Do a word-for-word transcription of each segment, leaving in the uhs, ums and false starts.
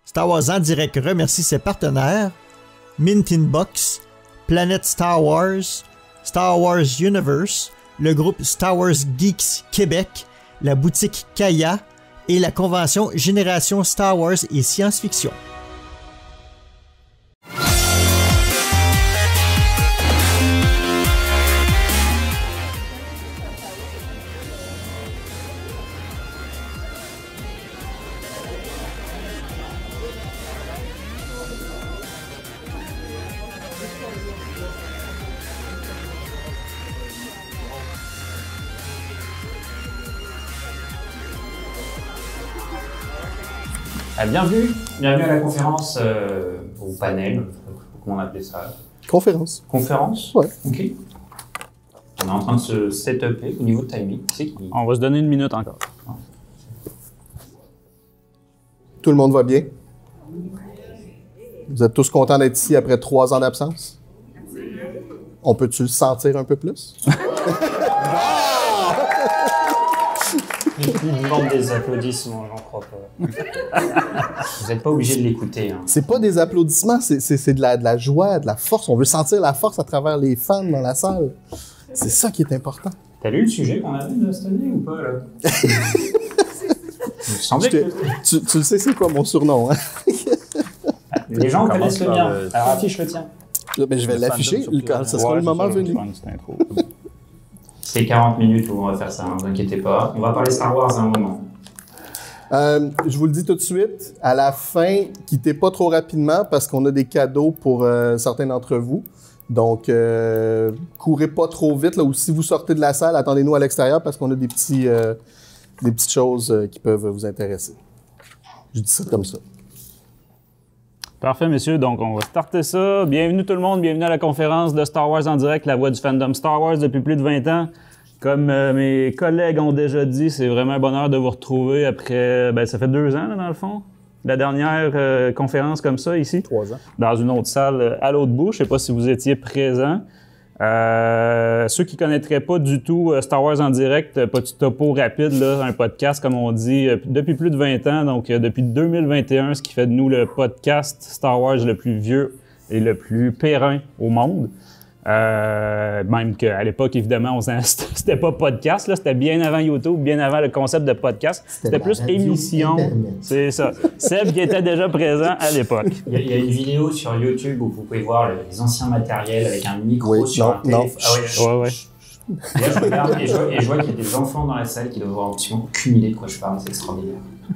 Star Wars en direct remercie ses partenaires Mint in Box, Planète Star Wars, Star Wars Universe, le groupe Star Wars Geeks Québec, la boutique Kaya et la convention Génération Star Wars et Science-Fiction. Ah, bienvenue, bienvenue à la conférence, euh, au panel, comment on appelait ça? Conférence. Conférence? Ouais. Ok. On est en train de se set-upper au niveau de timing. C'est qui? On va se donner une minute encore. Tout le monde va bien? Vous êtes tous contents d'être ici après trois ans d'absence? On peut-tu le sentir un peu plus? Il demande des applaudissements, j'en crois pas. Vous n'êtes pas obligé de l'écouter. Hein. C'est pas des applaudissements, c'est, c'est, c'est de, la, de la joie, de la force. On veut sentir la force à travers les fans dans la salle. C'est ça qui est important. T'as lu le sujet qu'on avait de cette année ou pas, là? Il me semblait que... tu, tu le sais, c'est quoi mon surnom, hein? Les gens connaissent le mien. Le... Alors affiche le tien. Ben, je vais l'afficher quand ce sera ouais, le moment venu. C'est quarante minutes où on va faire ça, ne hein, vous inquiétez pas. On va parler Star Wars à un moment. Euh, je vous le dis tout de suite, à la fin, quittez pas trop rapidement parce qu'on a des cadeaux pour euh, certains d'entre vous. Donc, euh, courez pas trop vite. Là, ou si vous sortez de la salle, attendez-nous à l'extérieur parce qu'on a des, petits, euh, des petites choses euh, qui peuvent vous intéresser. Je dis ça comme ça. Parfait, messieurs. Donc, on va starter ça. Bienvenue tout le monde. Bienvenue à la conférence de Star Wars en direct, la voix du fandom Star Wars depuis plus de vingt ans. Comme euh, mes collègues ont déjà dit, c'est vraiment un bonheur de vous retrouver après... Ben, ça fait deux ans, là, dans le fond. La dernière euh, conférence comme ça, ici. Trois ans. Dans une autre salle euh, à l'autre bout. Je ne sais pas si vous étiez présents. Euh, ceux qui ne connaîtraient pas du tout euh, Star Wars en direct, euh, petit topo rapide, là, un podcast, comme on dit, euh, depuis plus de vingt ans, donc euh, depuis deux mille vingt et un, ce qui fait de nous le podcast Star Wars le plus vieux et le plus périn au monde. Euh, même qu'à l'époque, évidemment, on c'était pas podcast, là, c'était bien avant YouTube, bien avant le concept de podcast. C'était, c'était plus émission. Internet. C'est ça. Seb qui était déjà présent à l'époque. Il y, a, il y a une vidéo sur YouTube où vous pouvez voir les anciens matériels avec un micro oui, sur non, un téléphone. Ah ouais, ouais. ouais. Et là, je regarde et je vois, et je vois qu'il y a des enfants dans la salle qui doivent avoir absolument aucune idée de quoi je parle. C'est extraordinaire.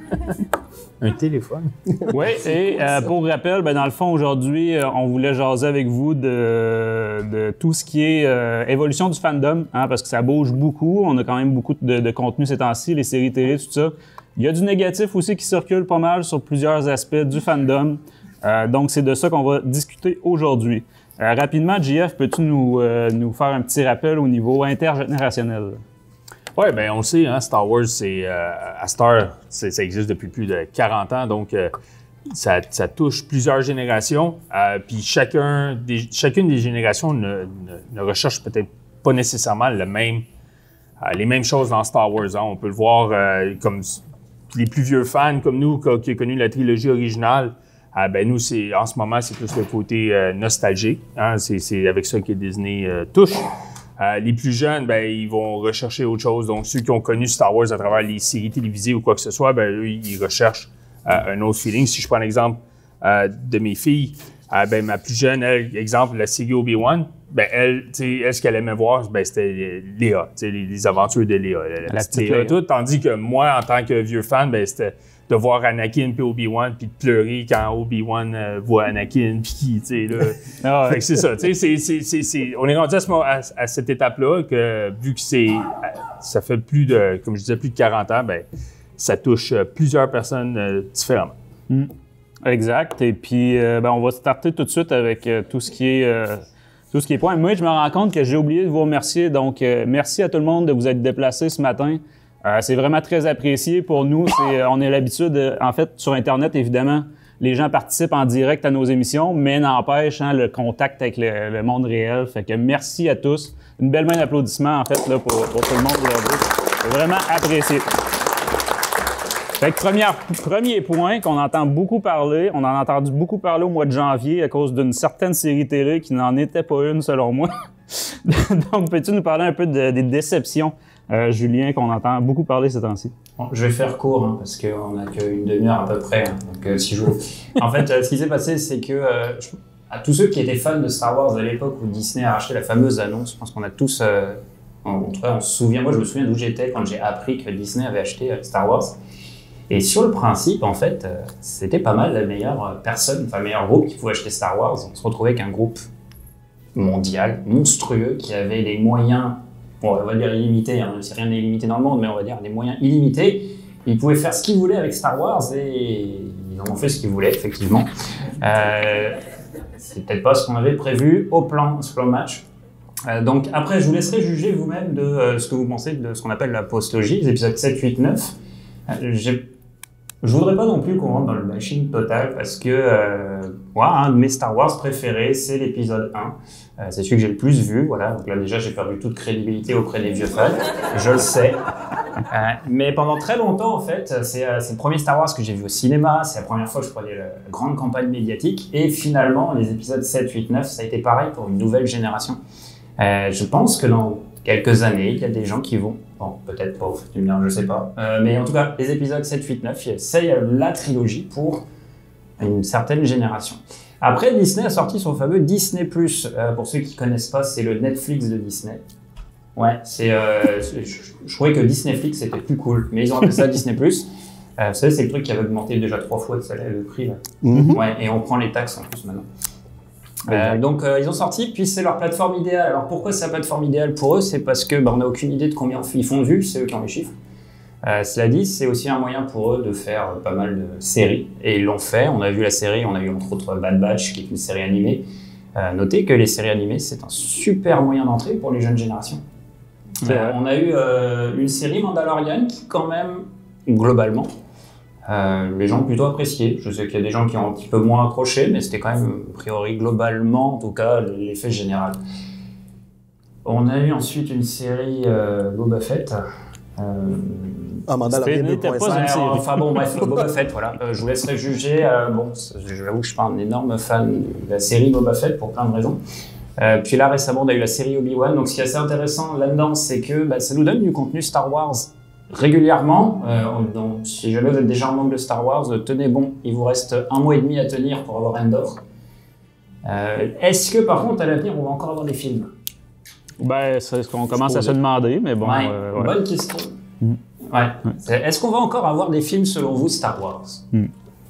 Un téléphone. Oui, et euh, pour rappel, ben, dans le fond, aujourd'hui, euh, on voulait jaser avec vous de, de tout ce qui est euh, évolution du fandom, hein, parce que ça bouge beaucoup. On a quand même beaucoup de, de contenu ces temps-ci, les séries télé, tout ça. Il y a du négatif aussi qui circule pas mal sur plusieurs aspects du fandom. Euh, donc, c'est de ça qu'on va discuter aujourd'hui. Euh, rapidement, J F, peux-tu nous, euh, nous faire un petit rappel au niveau intergénérationnel? Oui, bien, on le sait, hein, Star Wars, c'est euh, à Star, c'est, ça existe depuis plus de quarante ans, donc euh, ça, ça touche plusieurs générations. Euh, puis chacun des, chacune des générations ne, ne, ne recherche peut-être pas nécessairement le même, euh, les mêmes choses dans Star Wars. Hein. On peut le voir euh, comme les plus vieux fans comme nous qui ont connu la trilogie originale. Euh, ben nous, c'est en ce moment, c'est plus le côté euh, nostalgique. Hein. C'est, c'est avec ça que Disney euh, touche. Euh, les plus jeunes, ben ils vont rechercher autre chose. Donc, ceux qui ont connu Star Wars à travers les séries télévisées ou quoi que ce soit, ben eux, ils recherchent euh, un autre feeling. Si je prends l'exemple euh, de mes filles, euh, ben ma plus jeune, elle, exemple, la série Obi-Wan, ben elle, tu sais, elle, ce qu'elle aimait voir, ben c'était Léa, tu sais, les, les aventures de Léa, la, la, la petite Léa, tout. Tandis que moi, en tant que vieux fan, ben c'était de voir Anakin puis Obi-Wan puis de pleurer quand Obi-Wan euh, voit Anakin puis tu sais là. Ah ouais. Fait que c'est ça, tu sais, c'est, c'est, c'est, c'est, on est rendu à, ce, à, à cette étape-là que vu que c'est, ça fait plus de, comme je disais, plus de quarante ans, ben ça touche plusieurs personnes euh, différemment. Mm. Exact. Et puis, euh, ben, on va starter tout de suite avec euh, tout ce qui est euh, tout ce qui est point. Moi, je me rends compte que j'ai oublié de vous remercier. Donc, euh, merci à tout le monde de vous être déplacés ce matin. Euh, c'est vraiment très apprécié pour nous. C'est, on a l'habitude, euh, en fait, sur Internet, évidemment, les gens participent en direct à nos émissions, mais n'empêche hein, le contact avec le, le monde réel. Fait que merci à tous. Une belle main d'applaudissements, en fait, là, pour, pour tout le monde aujourd'hui. C'est vraiment apprécié. Fait que première, premier point qu'on entend beaucoup parler, on en a entendu beaucoup parler au mois de janvier à cause d'une certaine série télé qui n'en était pas une selon moi. Donc, peux-tu nous parler un peu de, des déceptions, euh, Julien, qu'on entend beaucoup parler ces temps-ci? Bon, je vais faire court hein, parce qu'on n'a qu'une demi-heure à peu près. Hein, donc, euh, si je... En fait, euh, ce qui s'est passé, c'est que euh, je... à tous ceux qui étaient fans de Star Wars à l'époque où Disney a racheté la fameuse annonce, je pense qu'on a tous, euh, en tout cas, on se souvient, moi je me souviens d'où j'étais quand j'ai appris que Disney avait acheté euh, Star Wars. Et sur le principe, en fait, euh, c'était pas mal la meilleure personne, enfin le meilleur groupe qui pouvait acheter Star Wars. On se retrouvait avec un groupe mondial, monstrueux, qui avait les moyens, bon, on va dire illimités, hein, c'est rien n'est illimité dans le monde, mais on va dire des moyens illimités. Ils pouvaient faire ce qu'ils voulaient avec Star Wars et ils en ont fait ce qu'ils voulaient, effectivement. Euh, c'est peut-être pas ce qu'on avait prévu au plan, ce plan match. Euh, donc après, je vous laisserai juger vous-même de euh, ce que vous pensez de ce qu'on appelle la postlogie, les épisodes sept, huit, neuf. Euh, j'ai Je voudrais pas non plus qu'on rentre dans le bashing total parce que euh, moi, un de mes Star Wars préférés, c'est l'épisode un. Euh, c'est celui que j'ai le plus vu, voilà. Donc là, déjà, j'ai perdu toute crédibilité auprès des vieux fans. Je le sais. Euh, mais pendant très longtemps, en fait, c'est, euh, c'est le premier Star Wars que j'ai vu au cinéma. C'est la première fois que je prenais la, la grande campagne médiatique. Et finalement, les épisodes sept, huit, neuf, ça a été pareil pour une nouvelle génération. Euh, je pense que dans quelques années, il y a des gens qui vont... Bon, peut-être pas, tu me dis, je sais pas. Euh, mais en tout cas, les épisodes sept, huit, neuf, c'est la trilogie pour une certaine génération. Après, Disney a sorti son fameux Disney plus. Euh, pour ceux qui connaissent pas, c'est le Netflix de Disney. Ouais, c'est, euh, c'est, je, je trouvais que Disneyflix c'était plus cool, mais ils ont appelé ça Disney plus. Euh, vous savez, c'est le truc qui avait augmenté déjà trois fois le prix. Là. Mm-hmm. Ouais, et on prend les taxes en plus maintenant. Euh, donc euh, ils ont sorti, puis c'est leur plateforme idéale. Alors pourquoi c'est la plateforme idéale pour eux? C'est parce que bah, on n'a aucune idée de combien ils font de vues, c'est eux qui ont les chiffres. Euh, cela dit, c'est aussi un moyen pour eux de faire euh, pas mal de séries, et ils l'ont fait. On a vu la série, on a vu entre autres Bad Batch, qui est une série animée. Euh, notez que les séries animées, c'est un super moyen d'entrée pour les jeunes générations. Euh, on a eu euh, une série Mandalorian qui quand même, globalement, Euh, les gens ont plutôt apprécié. Je sais qu'il y a des gens qui ont un petit peu moins accroché, mais c'était quand même, a priori, globalement, en tout cas, l'effet général. On a eu ensuite une série euh, Boba Fett. Euh, ah, Mandalorian deux point cinq. Enfin bon, bref, Boba Fett, voilà. Euh, je vous laisserai juger. Euh, bon, j'avoue que je suis pas un énorme fan de la série Boba Fett pour plein de raisons. Euh, puis là, récemment, on a eu la série Obi-Wan. Donc, ce qui est assez intéressant là-dedans, c'est que bah, ça nous donne du contenu Star Wars régulièrement. Euh, donc, si jamais vous êtes déjà en manque de Star Wars, tenez bon, il vous reste un mois et demi à tenir pour avoir Endor. Euh, est-ce que par contre à l'avenir on va encore avoir des films? Ben, c'est ce qu'on commence à se demander, mais bon. Ouais, euh, ouais. Bonne question. Mm. Ouais. Ouais. Est-ce qu'on va encore avoir des films selon vous Star Wars? Mm.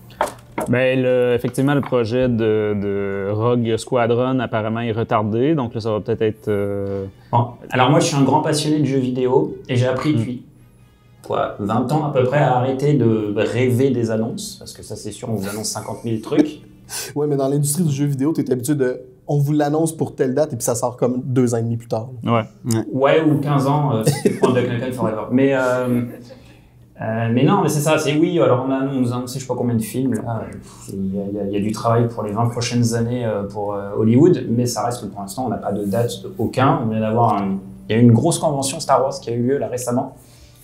Ben, le, effectivement, le projet de, de Rogue Squadron apparemment est retardé, donc là, ça va peut-être être. Euh... Bon. Alors moi, je suis un grand passionné de jeux vidéo et j'ai appris depuis. Mm. Quoi, vingt ans à peu près à arrêter de rêver des annonces, parce que ça c'est sûr, on vous annonce cinquante mille trucs. Ouais, mais dans l'industrie du jeu vidéo, tu es habitué de... On vous l'annonce pour telle date et puis ça sort comme deux ans et demi plus tard. Ouais. Ouais, ou quinze ans, euh, si tu prends Duck Nukem Forever. Mais, euh, euh, mais non, mais c'est ça, c'est oui, alors on, a, on nous a annoncé je sais pas combien de films, là, il y, y, y a du travail pour les vingt prochaines années euh, pour euh, Hollywood, mais ça reste que pour l'instant on n'a pas de date aucun. On vient d'avoir un... Il y a eu une grosse convention Star Wars qui a eu lieu là récemment.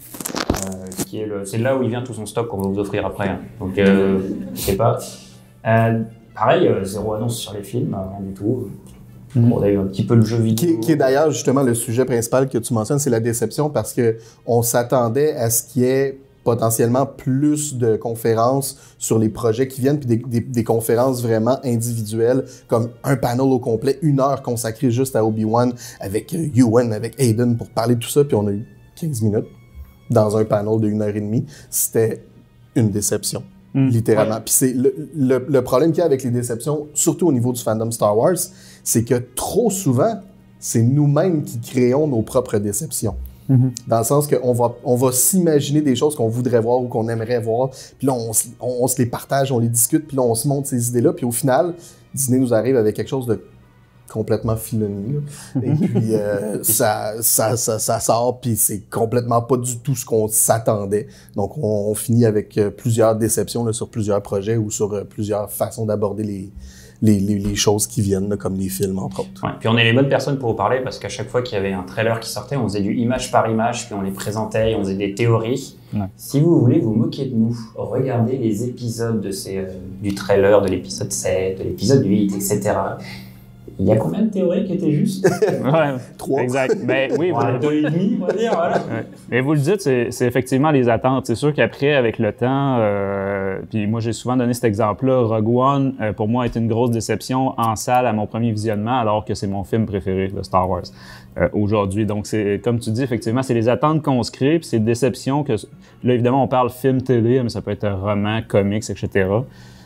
Euh, qui est le, c'est là où il vient tout son stock qu'on va vous offrir après. Hein. Donc, euh, je sais pas. Euh, pareil, euh, zéro annonce sur les films, rien du tout. Mm-hmm. On a eu un petit peu le jeu vidéo. Qui, qui est d'ailleurs justement le sujet principal que tu mentionnes, c'est la déception parce que on s'attendait à ce qu'il y ait potentiellement plus de conférences sur les projets qui viennent, puis des, des, des conférences vraiment individuelles, comme un panel au complet, une heure consacrée juste à Obi-Wan, avec euh, Ewan, avec Hayden pour parler de tout ça, puis on a eu quinze minutes dans un panel de une heure et demie. C'était une déception, mmh. littéralement. Ouais. Puis c'est le, le, le problème qu'il y a avec les déceptions, surtout au niveau du fandom Star Wars, c'est que trop souvent, c'est nous-mêmes qui créons nos propres déceptions. Mmh. Dans le sens qu'on va, on va s'imaginer des choses qu'on voudrait voir ou qu'on aimerait voir, puis là, on, on, on se les partage, on les discute, puis là, on se montre ces idées-là, puis au final, Disney nous arrive avec quelque chose de complètement filoni. Et puis, euh, ça, ça, ça, ça sort, puis c'est complètement pas du tout ce qu'on s'attendait. Donc, on, on finit avec euh, plusieurs déceptions là, sur plusieurs projets ou sur euh, plusieurs façons d'aborder les, les, les, les choses qui viennent, là, comme les films, entre autres. Ouais, puis on est les bonnes personnes pour vous parler parce qu'à chaque fois qu'il y avait un trailer qui sortait, on faisait du image par image, puis on les présentait, on faisait des théories. Ouais. Si vous voulez vous moquer de nous, regardez les épisodes de ces, euh, du trailer, de l'épisode sept, de l'épisode huit, et cetera. Il y a combien de théories qui étaient justes? Ouais, Trois. Exact. Ben oui, Ouais, vous, deux et demi, on va dire, voilà. ouais. Mais vous le dites, c'est, c'est effectivement les attentes. C'est sûr qu'après, avec le temps, euh, puis moi j'ai souvent donné cet exemple-là, Rogue One, euh, pour moi, a été une grosse déception en salle à mon premier visionnement, alors que c'est mon film préféré de Star Wars euh, aujourd'hui. Donc, c'est comme tu dis, effectivement, c'est les attentes qu'on se crée, puis c'est déception que... Là, évidemment, on parle film, télé, mais ça peut être un roman, comics, et cetera.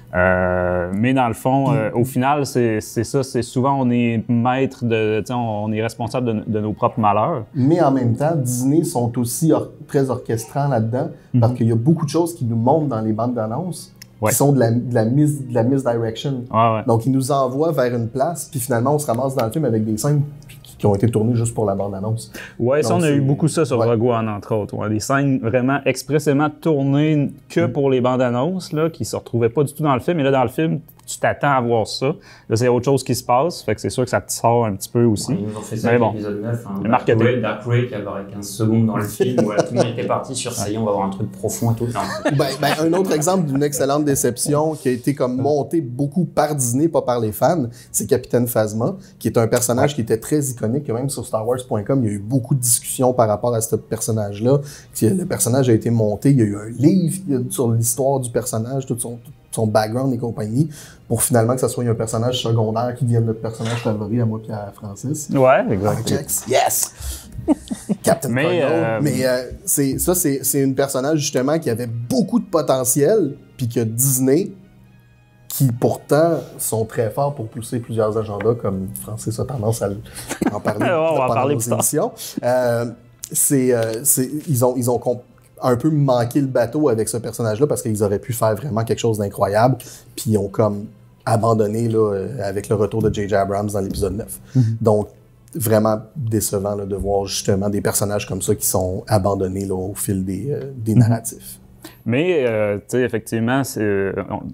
Euh, mais dans le fond, euh, au final, c'est, c'est ça. C'est souvent on est maître de, tu sais, on, on est responsable de, de nos propres malheurs. Mais en même temps, Disney sont aussi or- très orchestrants là-dedans, mm-hmm. parce qu'il y a beaucoup de choses qui nous montrent dans les bandes d'annonces ouais. qui sont de la, de la, mis, de la misdirection. Ouais, ouais. Donc, ils nous envoient vers une place, puis finalement, on se ramasse dans le film avec des scènes qui ont été tournées juste pour la bande-annonce. Ouais, ça, Donc, on a c'est... eu beaucoup ça sur ouais. Rogue One, entre autres. Ouais, des scènes vraiment expressément tournées que pour les bandes-annonces, là, qui se retrouvaient pas du tout dans le film. Et là, dans le film, tu t'attends à voir ça. Là, c'est autre chose qui se passe. Fait que c'est sûr que ça te sort un petit peu aussi. Ouais, ils nous ont fait ça mais avec bon, l'épisode neuf. Hein. le marketing. Dark Ray qui avait quinze secondes dans le film où tout le monde était parti sur ça y est, on va avoir un truc profond et tout. Non. Ben, ben, un autre exemple d'une excellente déception qui a été comme montée beaucoup par Disney, pas par les fans, c'est Capitaine Phasma, qui est un personnage ouais. qui était très iconique. Même sur Star Wars point com, il y a eu beaucoup de discussions par rapport à ce personnage-là. Le personnage a été monté, il y a eu un livre sur l'histoire du personnage, tout son, tout son background et compagnie, pour finalement que ça soit un personnage secondaire qui devienne notre personnage favori à moi et à Francis. Ouais, exactement. Yes! Captain Mais, euh... Mais euh, c'est, ça, c'est, c'est une personnage justement qui avait beaucoup de potentiel, puis que Disney, qui pourtant sont très forts pour pousser plusieurs agendas, comme Francis a tendance à en parler on va en parler nos émissions. Euh, c'est, euh, c'est, ils ont, ils ont comp- un peu manqué le bateau avec ce personnage-là parce qu'ils auraient pu faire vraiment quelque chose d'incroyable, puis ils ont comme abandonné là, avec le retour de J J Abrams dans l'épisode neuf. Mm-hmm. Donc, vraiment décevant là, de voir justement des personnages comme ça qui sont abandonnés là, au fil des, euh, des narratifs. Mais, euh, tu sais, effectivement, c'est,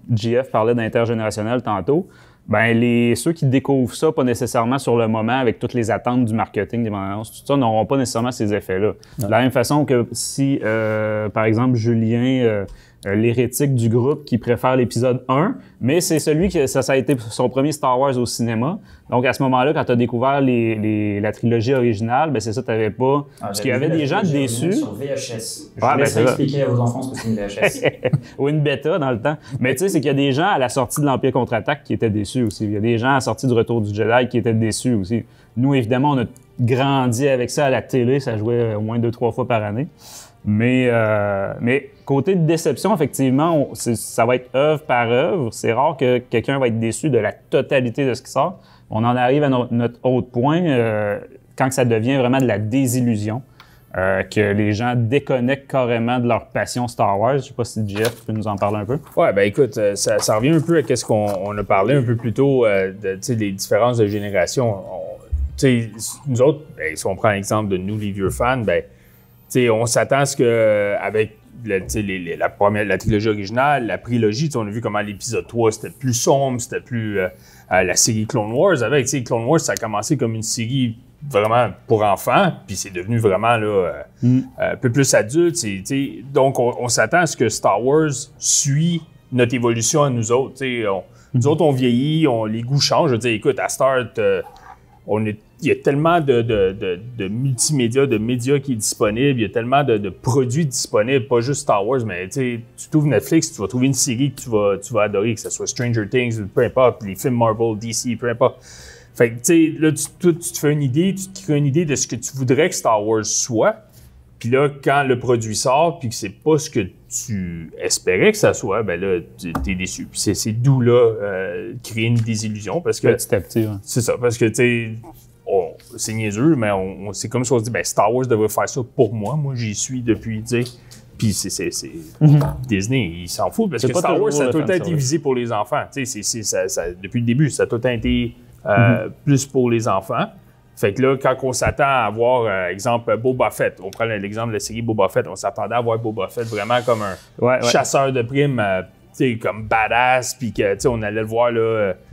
J F parlait d'intergénérationnel tantôt. Ben les ceux qui découvrent ça, pas nécessairement sur le moment, avec toutes les attentes du marketing, des bandes annonces, tout ça, n'auront pas nécessairement ces effets-là. Ouais. De la même façon que si, euh, par exemple, Julien... Euh, Euh, l'hérétique du groupe qui préfère l'épisode un, mais c'est celui qui ça, ça a été son premier Star Wars au cinéma. Donc à ce moment-là, quand tu as découvert les, les, la trilogie originale, ben c'est ça, tu n'avais pas... Ah, parce qu'il y avait des gens déçus. Sur V H S. Je ouais, vous laisse ben, expliquer à vos enfants ce que c'est une V H S. Ou une bêta dans le temps. Mais tu sais, c'est qu'il y a des gens à la sortie de l'Empire contre-attaque qui étaient déçus aussi. Il y a des gens à la sortie du Retour du Jedi qui étaient déçus aussi. Nous, évidemment, on a grandi avec ça à la télé. Ça jouait au moins deux, trois fois par année. Mais, euh, mais côté de déception, effectivement, on, c'est, ça va être œuvre par œuvre. C'est rare que quelqu'un va être déçu de la totalité de ce qui sort. On en arrive à no- notre autre point, euh, quand ça devient vraiment de la désillusion, euh, que les gens déconnectent carrément de leur passion Star Wars. Je sais pas si Jeff peut nous en parler un peu. Ouais, ben écoute, ça, ça revient un peu à ce qu'on on a parlé un peu plus tôt, euh, de, tu sais, des différences de génération. On, tu sais, nous autres, ben, si on prend l'exemple de nous, les vieux fans, ben T'sais, on s'attend à ce que avec le, les, les, la première, la trilogie originale, la prélogie, on a vu comment l'épisode trois c'était plus sombre, c'était plus euh, euh, la série Clone Wars. Avec Clone Wars, ça a commencé comme une série vraiment pour enfants, puis c'est devenu vraiment là euh, mm. un peu plus adulte. T'sais, donc on, on s'attend à ce que Star Wars suit notre évolution à nous autres. On, nous autres, on vieillit, on, les goûts changent. Je veux dire, écoute, à Start, euh, on est il y a tellement de, de, de, de multimédia, de médias qui est disponible, il y a tellement de, de produits disponibles, pas juste Star Wars, mais tu trouves Netflix, tu vas trouver une série que tu vas, tu vas adorer, que ce soit Stranger Things, peu importe, les films Marvel, D C, peu importe. Fait que, tu sais, là, tu, tu, tu te fais une idée, tu te crées une idée de ce que tu voudrais que Star Wars soit, puis là, quand le produit sort, puis que c'est pas ce que tu espérais que ça soit, ben là, t'es déçu. Puis c'est, c'est d'où, là, euh, créer une désillusion, parce que... Petit à petit, ouais. C'est ça, parce que, tu sais... Oh, c'est niaiseux, mais on, on, c'est comme si on se dit, ben Star Wars devrait faire ça pour moi. Moi, j'y suis depuis, tu sais. Puis c'est, c'est, c'est mm-hmm. Disney, ils s'en foutent parce c'est que Star Wars, ça a tout le temps été visé pour les enfants. Tu sais, c'est, c'est, ça, ça, depuis le début, ça a tout le temps été euh, mm-hmm. plus pour les enfants. Fait que là, quand on s'attend à avoir, euh, exemple, Boba Fett, on prend l'exemple de la série Boba Fett, on s'attendait à voir Boba Fett vraiment comme un ouais, ouais. chasseur de primes, euh, tu sais, comme badass, puis que, tu sais, on allait le voir, là... Euh, Puis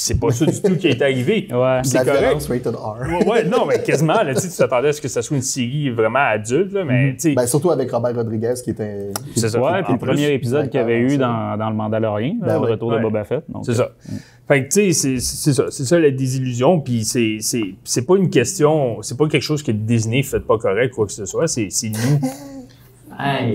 c'est pas ça du tout qui est arrivé. Ouais. C'est La correct. violence rated R. Ouais, ouais, non, mais quasiment. Là, tu t'attendais à ce que ça soit une série vraiment adulte, là, mais tu sais. Ben, surtout avec Robert Rodriguez qui était. C'est ça. Ouais, En puis le plus, premier épisode qu'il y avait eu ça. dans, dans le Mandalorian, Ben là, le oui. retour Ouais. de Boba Fett. donc, C'est ça. Fait que, tu sais, c'est- c'est ça. C'est ça la désillusion. Puis c'est- c'est c'est pas une question, c'est pas quelque chose que Disney fait pas correct, quoi que ce soit. C'est c'est nous. Aïe.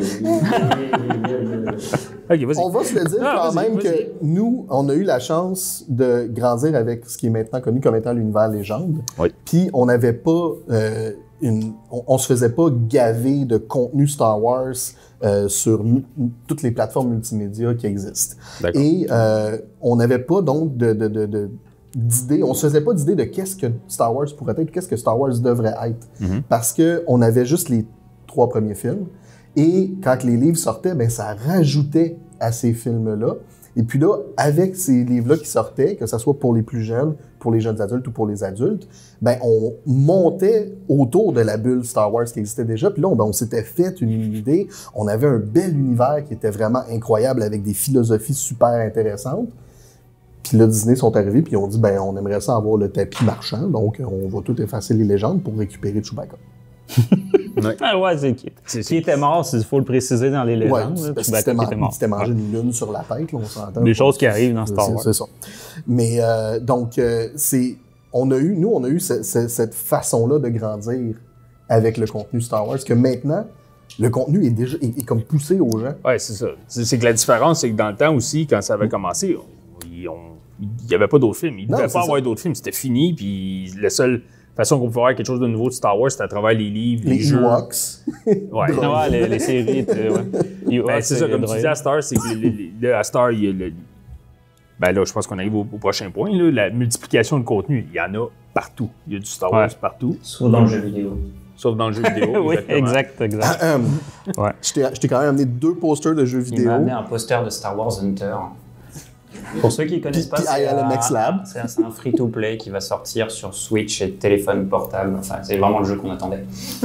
Ok, vas-y. On va se le dire Ah, quand vas-y, même vas-y. que nous, on a eu la chance de grandir avec ce qui est maintenant connu comme étant l'univers légende. Oui. Puis on n'avait pas euh, une, on, on se faisait pas gaver de contenu Star Wars euh, sur mu- toutes les plateformes multimédia qui existent. D'accord. Et euh, on n'avait pas donc de, de, de, de d'idées, on se faisait pas d'idée de qu'est-ce que Star Wars pourrait être, qu'est-ce que Star Wars devrait être, Mhm. parce que on avait juste les trois premiers films. Et quand les livres sortaient, ben ça rajoutait à ces films-là. Et puis là, avec ces livres-là qui sortaient, que ce soit pour les plus jeunes, pour les jeunes adultes ou pour les adultes, ben on montait autour de la bulle Star Wars qui existait déjà. Puis là, on, ben, on s'était fait une idée. On avait un bel univers qui était vraiment incroyable avec des philosophies super intéressantes. Puis là, Disney sont arrivés puis ils ont dit, ben on aimerait ça avoir le tapis marchand. Donc, on va tout effacer les légendes pour récupérer Chewbacca. Ah ouais, c'est qui, C'est- qui était mort, il faut le préciser dans les Ouais, légendes. là, parce Chewbacca qu'il qui était s'était mort. man- mangé une lune sur la tête, là, on s'entend. Des choses qui arrivent dans Star C'est- Wars. C'est ça. Mais euh, donc, euh, c'est, on a eu, nous, on a eu ce- ce- cette façon-là de grandir avec le contenu Star Wars, que maintenant, le contenu est déjà est, est comme poussé aux gens. Ouais, c'est ça. C'est c'est que la différence, c'est que dans le temps aussi, quand ça avait commencé, on- il n'y avait pas d'autres films. Il ne Non, devait c'est pas ça. avoir d'autres films. C'était fini. Puis la seule façon qu'on pouvait avoir quelque chose de nouveau de Star Wars, c'était à travers les livres, les, Les jeux. Ewoks. Ouais. Ouais, les, les séries étaient, ouais. Ewoks, Ben, c'est ça, les comme tu droïdes. disais à Star, c'est que le- le- le- à Star, il y a le. Ben là, je pense qu'on arrive au, au prochain point. Là, la multiplication de contenu, il y en a partout. Il y a du Star Wars Ouais. partout, Sauf dans le jeu vidéo. sauf dans le jeu vidéo. Oui, exactement. exact, exact. Ahem. Ouais. Je t'ai je t'ai quand même amené deux posters de jeux Il m'a vidéo. amené un poster de Star Wars Hunter. Pour ceux qui ne connaissent pas, Puis- puis c'est I L M X un- Lab. c'est un, c'est un free-to-play qui va sortir sur Switch et téléphone portable. Enfin, c'est vraiment le jeu qu'on attendait.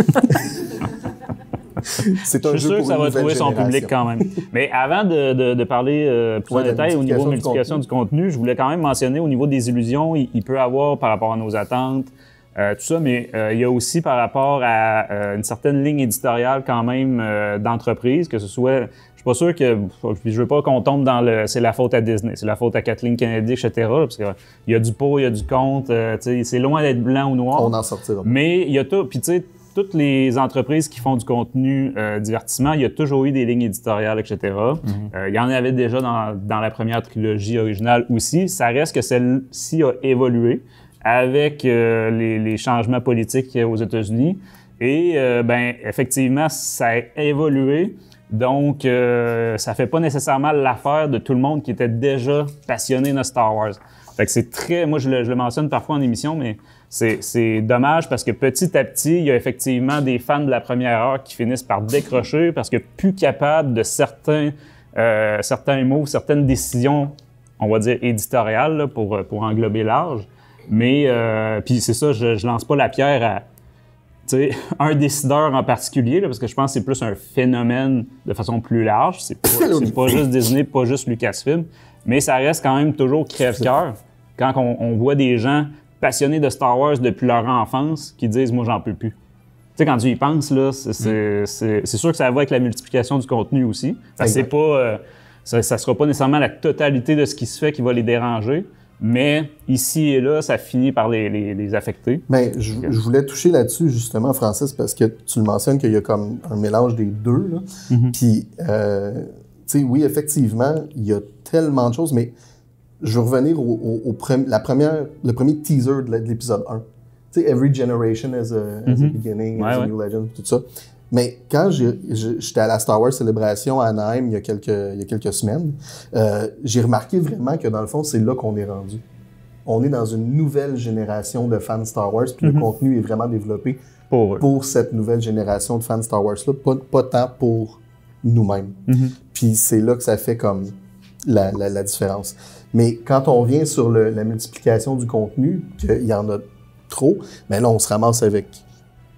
C'est un Je suis jeu sûr pour que ça une va nouvelle trouver son génération. public quand même. Mais avant de, de- de parler euh, plus Ouais, en de la détail au niveau multiplication multiplication du du contenu, je voulais quand même mentionner au niveau des illusions, il, il peut avoir par rapport à nos attentes, euh, tout ça, mais euh, il y a aussi par rapport à euh, une certaine ligne éditoriale quand même euh, d'entreprise, que ce soit... Je suis pas sûr que... Je veux pas qu'on tombe dans le... C'est la faute à Disney, c'est la faute à Kathleen Kennedy, et cetera. Parce qu'il y a du pour, il y a du contre, euh, tu sais, c'est loin d'être blanc ou noir. On n'en sortira pas. Mais il y a tout, puis tu sais, toutes les entreprises qui font du contenu euh, divertissement, il y a toujours eu des lignes éditoriales, et cetera. Euh, il y en avait déjà dans, dans la première trilogie originale aussi. Ça reste que celle-ci a évolué avec euh, les, les changements politiques aux États-Unis. Et euh, ben effectivement, ça a évolué. Donc, euh, ça fait pas nécessairement l'affaire de tout le monde qui était déjà passionné de Star Wars. Fait que c'est très... Moi, je le, je le mentionne parfois en émission, mais c'est, c'est dommage parce que petit à petit, il y a effectivement des fans de la première heure qui finissent par décrocher parce que plus capables de certains, euh, certains mots, certaines décisions, on va dire éditoriales, là, pour, pour englober large. Mais, euh, puis c'est ça, je, je lance pas la pierre à... Tu sais, un décideur en particulier, là, parce que je pense que c'est plus un phénomène de façon plus large. C'est pas, c'est pas juste Disney, pas juste Lucasfilm, mais ça reste quand même toujours crève-cœur quand on, on voit des gens passionnés de Star Wars depuis leur enfance qui disent « moi, j'en peux plus ». Tu sais, quand tu y penses, là, c'est, c'est, c'est, c'est sûr que ça va avec la multiplication du contenu aussi. Parce que c'est pas, euh, ça, ça sera pas nécessairement la totalité de ce qui se fait qui va les déranger, mais ici et là, ça finit par les, les, les affecter. Mais je, je voulais toucher là-dessus, justement, Francis, parce que tu le mentionnes qu'il y a comme un mélange des deux. Là. Mm-hmm. Puis, euh, tu sais, oui, effectivement, il y a tellement de choses, mais je veux revenir au, au, au pre- la première, le premier teaser de l'épisode un. Tu sais, Every Generation has a, has a Mm-hmm. beginning, Ouais, has a ouais. new legend, tout ça. Mais quand j'ai- j'ai- j'étais à la Star Wars Celebration à Anaheim il y a quelques, il y a quelques semaines, euh, j'ai remarqué vraiment que dans le fond, c'est là qu'on est rendu. On est dans une nouvelle génération de fans Star Wars, puis Mm-hmm. le contenu est vraiment développé Pour eux. pour cette nouvelle génération de fans Star Wars-là, pas, pas tant pour nous-mêmes. Mm-hmm. Puis c'est là que ça fait comme la, la, la différence. Mais quand on vient sur le, la multiplication du contenu, qu'il y en a trop, ben là, on se ramasse avec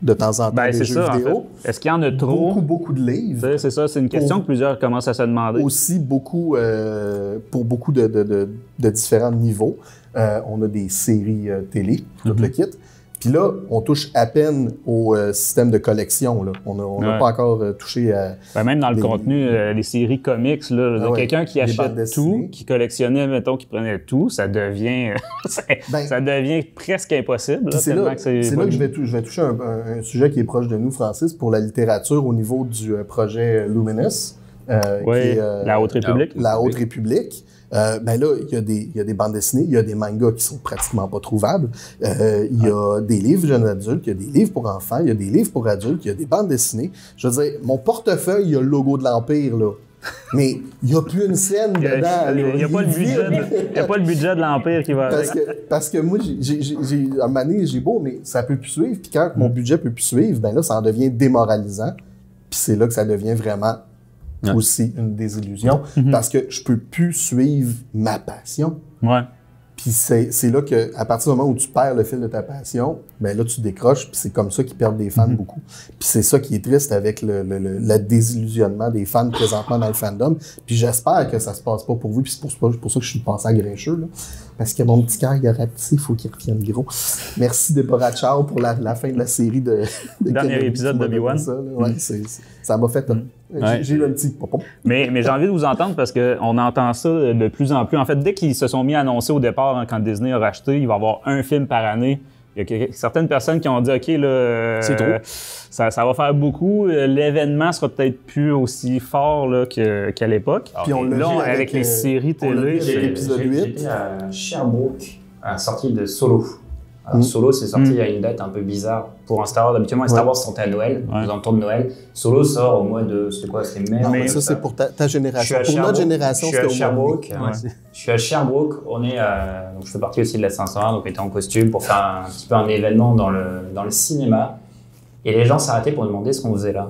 de temps en temps Ben, des c'est jeux ça, en vidéo. fait. Est-ce qu'il y en a trop? Beaucoup, beaucoup de livres. C'est c'est ça, c'est une question Pour- que plusieurs commencent à se demander. Aussi beaucoup, euh, pour beaucoup de, de, de, de différents niveaux. Euh, on a des séries euh, télé, tout Mhm. le kit. Puis là, on touche à peine au euh, système de collection. Là. On n'a on n'a Ouais. pas encore euh, touché à... Ben, même dans le Des- contenu, euh, les séries comics, là, Ah ouais, quelqu'un qui des achète bandes dessinées. tout, qui collectionnait, mettons, qui prenait tout, ça devient, ça, Ben, ça devient presque impossible. Puis Là, c'est tellement là, que c'est c'est pas là que je du- vais, tou- je vais toucher un, un- un sujet qui est proche de nous, Francis, pour la littérature au niveau du euh, projet Luminous. euh, Oui, qui est, euh, la Haute République. La Haute République. Euh, ben là, il y, a des- il y a des bandes dessinées, il y a des mangas qui sont pratiquement pas trouvables. Euh, il y a des livres jeunes adultes, il y a des livres pour enfants, il y a des livres pour adultes, il y a des bandes dessinées. Je veux dire, mon portefeuille, il y a le logo de l'Empire, là. Mais il n'y a plus une scène Il y a- dedans. là. il y a pas le est vide. budget de- il y a pas le budget de l'Empire qui va avec. Parce que, parce que moi, j'ai, j'ai, j'ai, j'ai- à un moment donné, j'ai beau, mais ça peut plus suivre. Puis quand mon budget peut plus suivre, ben là, ça en devient démoralisant. Puis c'est là que ça devient vraiment Ouais. aussi une désillusion. Parce que je peux plus suivre ma passion. Ouais. Puis c'est, c'est là que, à partir du moment où tu perds le fil de ta passion, ben là, tu décroches. Puis c'est comme ça qu'ils perdent des fans beaucoup. Puis c'est ça qui est triste avec le, le, le, le désillusionnement des fans présentement dans le fandom. Puis j'espère que ça se passe pas pour vous. Puis c'est pour, pour ça que je suis passé à Grincheux, là. Parce que mon petit cœur, il aurait petit, il faut qu'il revienne gros. Merci Deborah Chow pour la, la fin de la série de, de Dernier Kennedy épisode qui m'a d'Obi-Wan. donné ça, là. Ouais, c'est, c'est- ça m'a fait... J'ai, Ouais. j'ai eu un petit... pom, pom. Mais, mais j'ai envie de vous entendre parce qu'on entend ça de plus en plus. En fait, dès qu'ils se sont mis à annoncer au départ, hein, quand Disney a racheté, il va y avoir un film par année. Il y a que- certaines personnes qui ont dit, OK, là, euh, C'est trop. Ça, ça va faire beaucoup. Euh, L'événement sera peut-être plus aussi fort là, que- qu'à l'époque. Puis on l'a Là, vu avec, avec, les euh, séries on l'a télé, vu avec c'est- l'épisode J'ai- huit. J'étais à Sherbrooke à la sortie de Solo. Alors, Mm. Solo, c'est sorti Mm. à une date un peu bizarre pour un Star Wars. Habituellement, les Star Ouais. Wars sortaient à Noël, Ouais. aux alentours de Noël. Solo sort au mois de, c'était quoi, c'était mai. Non, un mais truc ça, comme c'est pour ta, ta Je suis génération. à Pour Sherbrooke. notre génération, je suis à c'était au mois de mai. Sherbrooke. Ouais. Je suis à Sherbrooke. On est à, donc je fais partie aussi de la cinq cent un, donc on était en costume pour faire un, petit peu un événement dans le, dans le cinéma. Et les gens s'arrêtaient pour demander ce qu'on faisait là.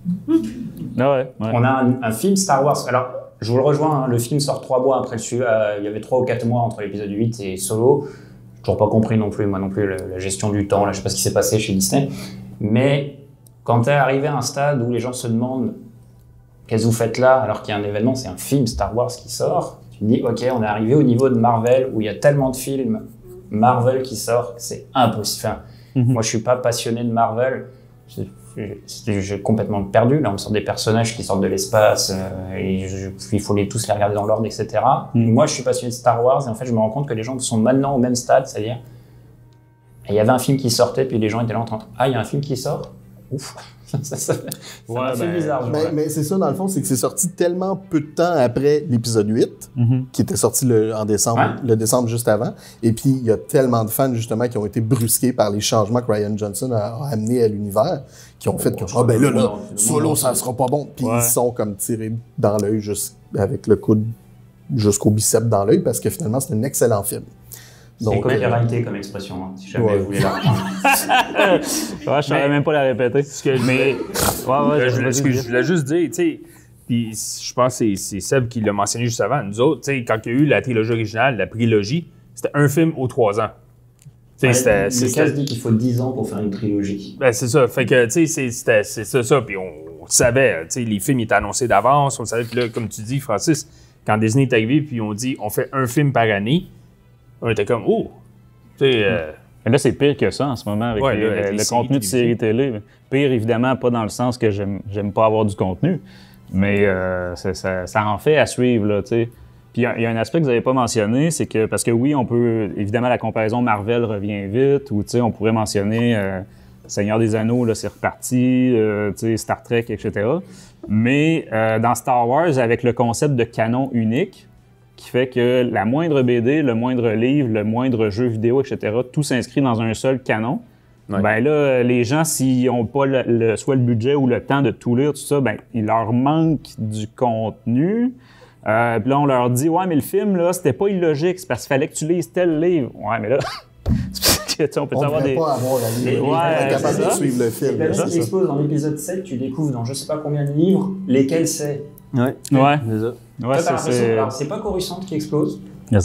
Ah ouais, ouais. On a un, un film Star Wars. Alors, je vous le rejoins, hein, le film sort trois mois après le suivant. Euh, il y avait trois ou quatre mois entre l'épisode huit et Solo. J'ai toujours pas compris non plus, moi non plus, le- la gestion du temps. Là, je sais pas ce qui s'est passé chez Disney. Mais quand tu es arrivé à un stade où les gens se demandent qu'est-ce que vous faites là, alors qu'il y a un événement, c'est un film Star Wars qui sort, tu te dis, ok, on est arrivé au niveau de Marvel où il y a tellement de films Marvel qui sortent que c'est impossible. Enfin, Mhm. Moi, je suis pas passionné de Marvel. Je- je- J'ai complètement perdu. Là, on me sort des personnages qui sortent de l'espace euh, et je- il faut les tous les regarder dans l'ordre, et cetera. Mm. Moi, je suis passionné de Star Wars et en fait, je me rends compte que les gens sont maintenant au même stade, c'est-à-dire, il y avait un film qui sortait, puis les gens étaient là en train de, ah, il y a un film qui sort. Ouf, ça, ça, ça, ça m'a fait ben, bizarre. ce Mais, jour-là. mais c'est ça, dans le fond, c'est que c'est sorti tellement peu de temps après l'épisode huit, Mhm. qui était sorti le, en décembre, Ouais. le décembre juste avant. Et puis, il y a tellement de fans, justement, qui ont été brusqués par les changements que Rian Johnson a, a amenés à l'univers, qui ont fait que, ah ben là, là, Non, Solo, non, ça non. sera pas bon. Puis Ouais. ils sont comme tirés dans l'œil, juste avec le coude jusqu'au bicep dans l'œil, parce que finalement, c'est un excellent film. C'est Donc, copyrightée comme expression, hein, si jamais Ouais. vous voulez la reprendre. Ouais, je saurais même pas la répéter. Ce que je Mais, voulais- ouais, ouais, Euh, je, vas-y, voulais- ce que vas-y. je voulais juste dire, tu sais, puis je pense que c'est- c'est Seb qui l'a mentionné juste avant. Nous autres, tu sais, quand il y a eu la trilogie originale, la prélogie, c'était un film aux trois ans. Tu sais, c'était- Lucas c'était- dit qu'il faut dix ans pour faire une trilogie. Ben, c'est ça. Fait que, tu sais, c'est- c'était- c'est ça, ça. Puis on, on le savait, tu sais, les films étaient annoncés d'avance. On le savait. Puis là, comme tu dis, Francis, quand Disney est arrivé, puis on dit, on fait un film par année, on était comme, oh, tu sais, euh, Mais là, c'est pire que ça en ce moment avec, Ouais, les- là, avec le, les le séries contenu de séries télé. Pire, évidemment, pas dans le sens que j'aime j'aime pas avoir du contenu, mais euh, ça, ça, ça en fait à suivre, là, tu sais. Puis il y, a- il y a un aspect que vous n'avez pas mentionné, c'est que, parce que oui, on peut, évidemment, la comparaison Marvel revient vite, ou tu sais, on pourrait mentionner euh, Seigneur des Anneaux, là, c'est reparti, euh, tu sais, Star Trek, et cetera. Mais euh, dans Star Wars, avec le concept de canon unique, qui fait que la moindre B D, le moindre livre, le moindre jeu vidéo, et cetera, tout s'inscrit dans un seul canon. Ouais. Ben là, les gens, s'ils n'ont pas le, le- soit le budget ou le temps de tout lire, tout ça, ben il leur manque du contenu. Euh, puis là, on leur dit, ouais, mais le film, là, c'était pas illogique, c'est parce qu'il fallait que tu lises tel livre. Ouais, mais là, c'est parce que, tu sais, on peut on ne avoir devrait des. pas avoir la Les- ligne. ouais, être c'est capable de ça. suivre le Et film. la là, liste c'est qui ça. explose dans l'épisode sept, tu découvres dans je sais pas combien de livres lesquels c'est. ouais. Ouais, C'est ça. ouais, Toi, t'as c'est. l'impression- c'est- alors, c'est pas Coruscant qui explose. C'est ça.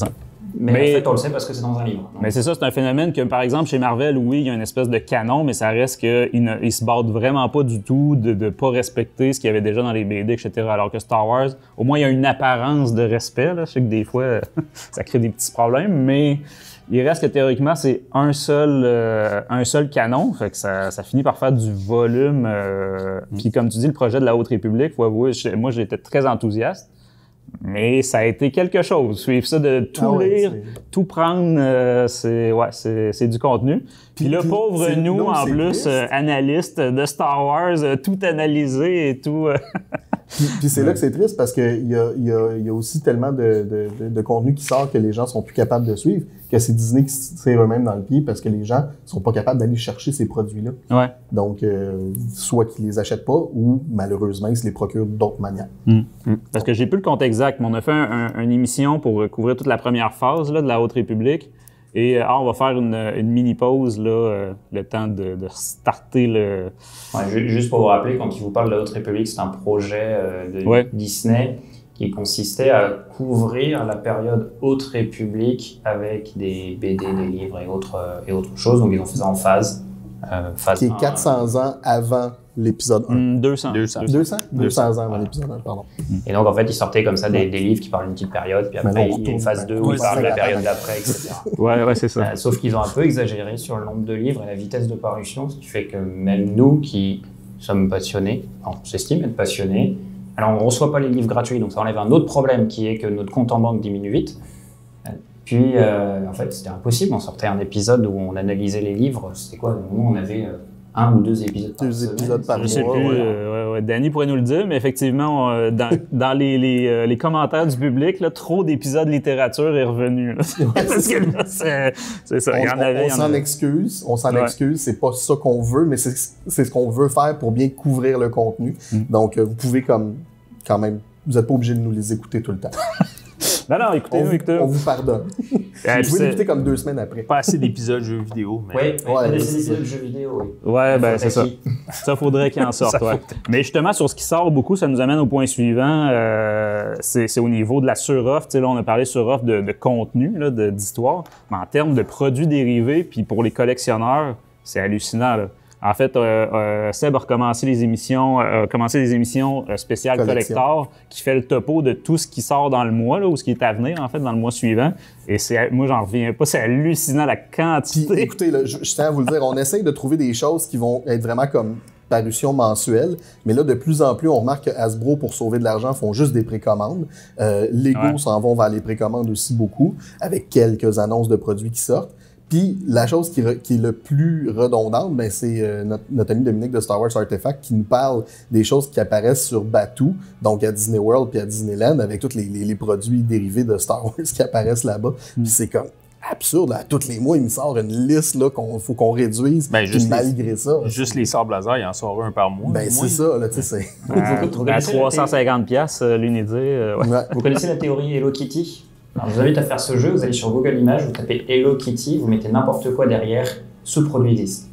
Mais, Mais- en fait, on le sait parce que c'est dans un livre. Donc, Mais c'est ça, c'est un phénomène que, par exemple, chez Marvel, oui, il y a une espèce de canon, mais ça reste qu'ils ne ils se battent vraiment pas du tout de ne pas respecter ce qu'il y avait déjà dans les B D, et cetera. Alors que Star Wars, au moins, il y a une apparence de respect. Là. Je sais que des fois, ça crée des petits problèmes, mais il reste que théoriquement, c'est un seul, euh, un seul canon. Fait que ça, ça finit par faire du volume. Euh, Mm. Puis comme tu dis, le projet de la Haute République, faut avouer, je- moi, j'étais très enthousiaste. Mais ça a été quelque chose. Suivre ça, de tout Ah ouais, lire, c'est- tout prendre, euh, c'est ouais, c'est c'est du contenu. Puis, Puis- là, puis pauvre c'est- nous, non, en c'est plus, triste. euh, analystes de Star Wars, euh, tout analysé et tout. euh, Puis, puis c'est là que c'est triste parce qu'il y a, il y, a, il y a aussi tellement de, de, de, de contenu qui sort que les gens sont plus capables de suivre, que c'est Disney qui se tire eux-mêmes dans le pied parce que les gens sont pas capables d'aller chercher ces produits-là. Ouais. Donc, euh, soit qu'ils les achètent pas ou malheureusement, ils se les procurent d'autres manières. Parce que j'ai plus le compte exact, mais on a fait un, un, une émission pour euh, couvrir toute la première phase là, de la Haute République. Et euh, ah, on va faire une, une mini-pause, là, euh, le temps de, de starter le... ouais, ju- juste pour vous rappeler, quand il vous parle de la Haute République, c'est un projet euh, de Ouais. Disney qui consistait à couvrir la période Haute République avec des B D, des livres et autres, euh, et autres choses. Donc ils ont fait ça en phase. Euh, phase Qui est un, quatre cents ans avant l'épisode un. Hum, deux cents. deux cents. deux cents? deux cents ans avant Voilà. l'épisode un, pardon. Et donc, en fait, ils sortaient comme ça des, des livres qui parlent d'une petite période, puis Mais après, là, on il y a une retourne phase vers- deux où Ouais, ils parlent de la c'est période ça. d'après, et cetera. Ouais, ouais, c'est ça. Euh, sauf qu'ils ont un peu exagéré sur le nombre de livres et la vitesse de parution, ce qui fait que même nous qui sommes passionnés, enfin, on s'estime être passionnés, alors on ne reçoit pas les livres gratuits, donc ça enlève un autre problème qui est que notre compte en banque diminue vite. Euh, Puis, euh, en fait, c'était impossible. On sortait un épisode où on analysait les livres. C'était quoi? Nous, on avait euh, un ou deux épisodes par Deux semaine. épisodes par Je sais mois, plus, ouais. euh, ouais, ouais, Danny pourrait nous le dire, mais effectivement, euh, dans, dans les, les, euh, les commentaires du public, là, trop d'épisodes littérature est revenu. Là. Parce que là, c'est c'est ça. On, Il y en avait. on il y en s'en avait. excuse, on s'en Ouais. excuse, c'est pas ça qu'on veut, mais c'est c'est ce qu'on veut faire pour bien couvrir le contenu. Mm. Donc, euh, vous pouvez comme, quand même, vous n'êtes pas obligé de nous les écouter tout le temps. Non, non, écoutez, On, vous- écoutez. on vous pardonne. Euh, Vous pouvez c'est- l'écouter comme deux semaines après. Pas assez d'épisodes jeux vidéo. Mais... Oui, Ouais, ouais, des c'est épisodes ça. de jeux vidéo, oui. Ouais, ben c'est ça. Qui- Ça, faudrait qu'il en sorte, ouais. Mais justement, sur ce qui sort beaucoup, ça nous amène au point suivant. Euh, c'est c'est au niveau de la sur-offre. Tu sais, là, on a parlé sur-offre de, de contenu, là, de- d'histoire. Mais en termes de produits dérivés, puis pour les collectionneurs, c'est hallucinant, là. En fait, euh, euh, Seb a recommencé les émissions, euh, a commencé des émissions euh, spéciales Collection. collector qui fait le topo de tout ce qui sort dans le mois, là, ou ce qui est à venir, en fait, dans le mois suivant. Et c'est, moi, j'en reviens pas. C'est hallucinant la Puis, quantité. écoutez, là, je, je tiens à vous le dire, on essaye de trouver des choses qui vont être vraiment comme parution mensuelle, mais là, de plus en plus, on remarque que Hasbro, pour sauver de l'argent, font juste des précommandes. Euh, Lego Ouais. s'en vont vers les précommandes aussi beaucoup, avec quelques annonces de produits qui sortent. Puis, la chose qui, re- qui est le plus redondante, ben, c'est euh, notre, notre ami Dominique de Star Wars Artifact qui nous parle des choses qui apparaissent sur Batuu, donc à Disney World puis à Disneyland, avec tous les, les, les produits dérivés de Star Wars qui apparaissent là-bas. Puis c'est comme absurde. Là. Tous les mois, il me sort une liste là, qu'on faut qu'on réduise. Ben, Puis juste les- malgré ça, Juste les sables laser, il en sort un par mois. ben au c'est moins. ça, là, tu sais, c'est... À, Vous à connaissez la trois cent cinquante piastres euh, l'unité. euh, ouais. Ouais. Vous connaissez la théorie Hello Kitty? Alors, je vous invite à faire ce jeu, vous allez sur Google Images, vous tapez Hello Kitty, vous mettez n'importe quoi derrière, sous-produit Disney.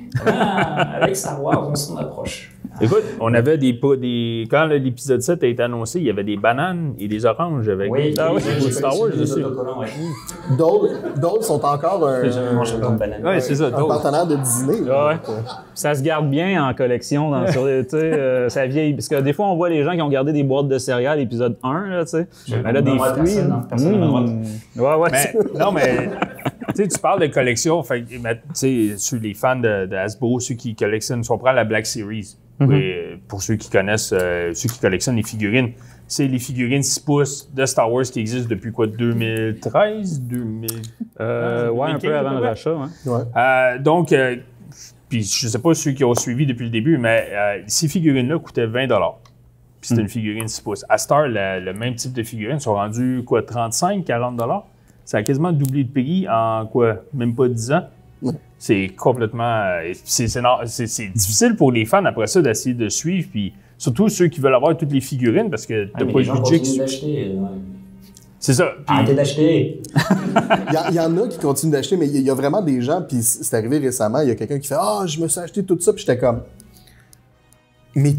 Ah, avec Star Wars, on s'en approche. Écoute, on avait des, pas- des. Quand l'épisode sept a été annoncé, il y avait des bananes et des oranges avec. Oui, ah, oui, oui, j'ai Star Wars collectionné les aussi. autocollants, ouais. D'autres d'autres sont encore un, J'ai jamais mangé autant de bananes. Ouais, c'est ça. un d'autres. partenaire de Disney. là. Ouais. Donc, euh, Ça se garde bien en collection, dans, sur les, tu sais, euh, ça vieillit. Parce que des fois, on voit les gens qui ont gardé des boîtes de céréales, épisode un, là, tu sais. Je- Mais là, des on va fruits. personne, hein. Personne n'a droit. Mmh. Ouais, ouais. Mais, non, mais tu sais, tu parles de collection. Fait, que, mais, tu sais, sur les fans de, de Hasbro, ceux qui collectionnent, si on prend la Black Series, Mhm. oui, pour ceux qui connaissent, euh, ceux qui collectionnent les figurines, c'est les figurines six pouces de Star Wars qui existent depuis quoi, deux mille treize, deux mille Euh, ouais, un peu deux mille quinze, avant le ouais. rachat. Hein. ouais. Euh, donc, euh, puis je sais pas ceux qui ont suivi depuis le début, mais euh, ces figurines-là coûtaient vingt dollars. Puis c'était une figurine six pouces. À Star, la- le même type de figurines sont rendues quoi, trente-cinq, quarante dollars. Ça a quasiment doublé de prix en quoi, même pas dix ans. Ouais. C'est complètement. euh, C'est c'est nor- c'est- c'est difficile pour les fans après ça d'essayer de suivre, puis surtout ceux qui veulent avoir toutes les figurines parce que Ah, t'as mais pas les le gens budget. continuent qui- d'acheter. ouais. C'est ça. Puis- Arrêtez d'acheter. Il y, a- il y en a qui continuent d'acheter, mais il y, a- il y a vraiment des gens, puis c'est arrivé récemment, il y a quelqu'un qui fait « Ah, je me suis acheté tout ça », puis j'étais comme « Mais tu te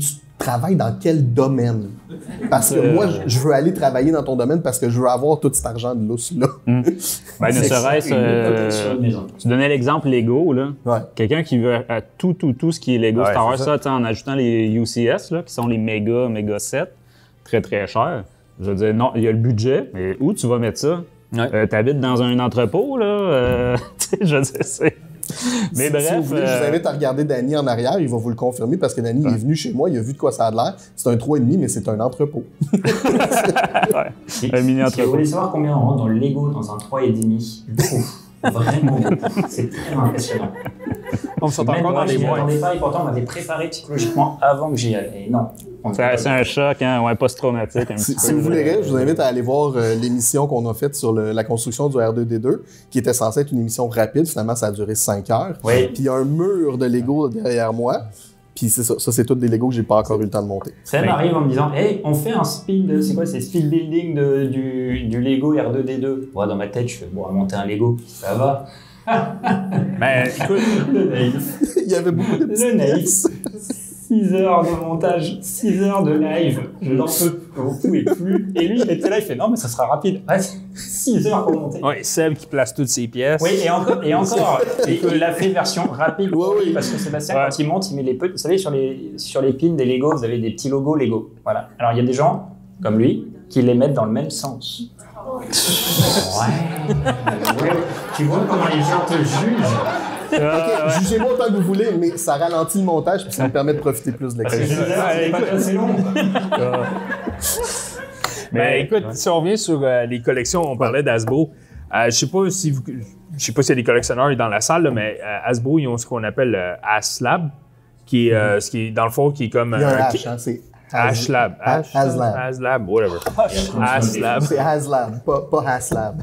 travailles dans quel domaine? Parce que moi, je- je veux aller travailler dans ton domaine parce que je veux avoir tout cet argent de lousse-là. Ben, ne C'est serait-ce, ça, une euh, hypothèque sur une maison. tu donnais l'exemple Lego, là. Ouais. Quelqu'un qui veut à tout, tout, tout ce qui est Lego Ouais, Star Wars, c'est ça, tu sais, en ajoutant les U C S, là, qui sont les méga, méga sets, très, très chers. Je veux dire, non, il y a le budget, mais où tu vas mettre ça? Ouais. Euh, T'habites dans un entrepôt, là? Euh, tu sais, je sais, c'est... Mais si, bref... si vous voulez, je vous euh, invite à regarder Danny en arrière, il va vous le confirmer parce que Danny il est venu chez moi, il a vu de quoi ça a l'air. C'est un trois virgule cinq, mais c'est un entrepôt. ouais, Si, un mini si vous entrepôt. voulez savoir combien on rentre dans le Lego dans un trois virgule cinq, beaucoup, vraiment beaucoup. C'est très impressionnant. On se sent Même encore moi, dans je les m'y mois. attendais pas et pourtant on m'avait préparé psychologiquement avant que j'y aille. Et non. on ne peut C'est pas c'est le un faire. choc, hein, ouais, post-traumatique un Si, petit si peu. vous voulez, là. je vous invite à aller voir euh, l'émission qu'on a faite sur le- la construction du R deux D deux, qui était censée être une émission rapide. Finalement, ça a duré cinq heures. Oui. Puis il y a un mur de Lego derrière moi. Puis c'est ça. Ça, c'est tous des Lego que j'ai pas encore eu le temps de monter. Ça m'arrive en me disant, hey, on fait un speed, c'est quoi, c'est speed building de, du, du Lego R deux D deux. Ouais, dans ma tête, je fais, bon, on va monter un Lego, ça va. Mais écoute, Le naïf. Il y avait beaucoup de Le petites naïf. pièces. six heures de montage, six heures de live, je n'en peux vous pouvez plus. Et lui, il était là, il fait, non, mais ça sera rapide. Ouais, six heures pour monter. ouais, Seb qui place toutes ses pièces. Oui, et encore, et encore, et il l'a fait version rapide, Ouais, oui. parce que Sébastien, Ouais. quand il monte, il met les petits, vous savez, sur les, sur les pins des Lego, vous avez des petits logos Lego. Voilà. Alors, il y a des gens, comme lui, qui les mettent dans le même sens. Ouais. Ouais. Tu vois comment les gens te jugent? Ok, jugez-moi autant que vous voulez, mais ça ralentit le montage puis ça me permet de profiter plus de Parce que l'expérience. six heures, c'est pas assez long. Mais écoute, si on revient sur euh, les collections, on parlait d'Hasbro. Euh, je sais pas si vous, je sais pas s'il y a des collectionneurs dans la salle, là, mais euh, Hasbro, ils ont ce qu'on appelle euh, HasLab, qui est, euh, ce qui est dans le fond qui est comme Il y a un euh, H, hein, c'est HasLab, Has- HasLab. HasLab, whatever. HasLab, C'est HasLab, pas, pas HasLab.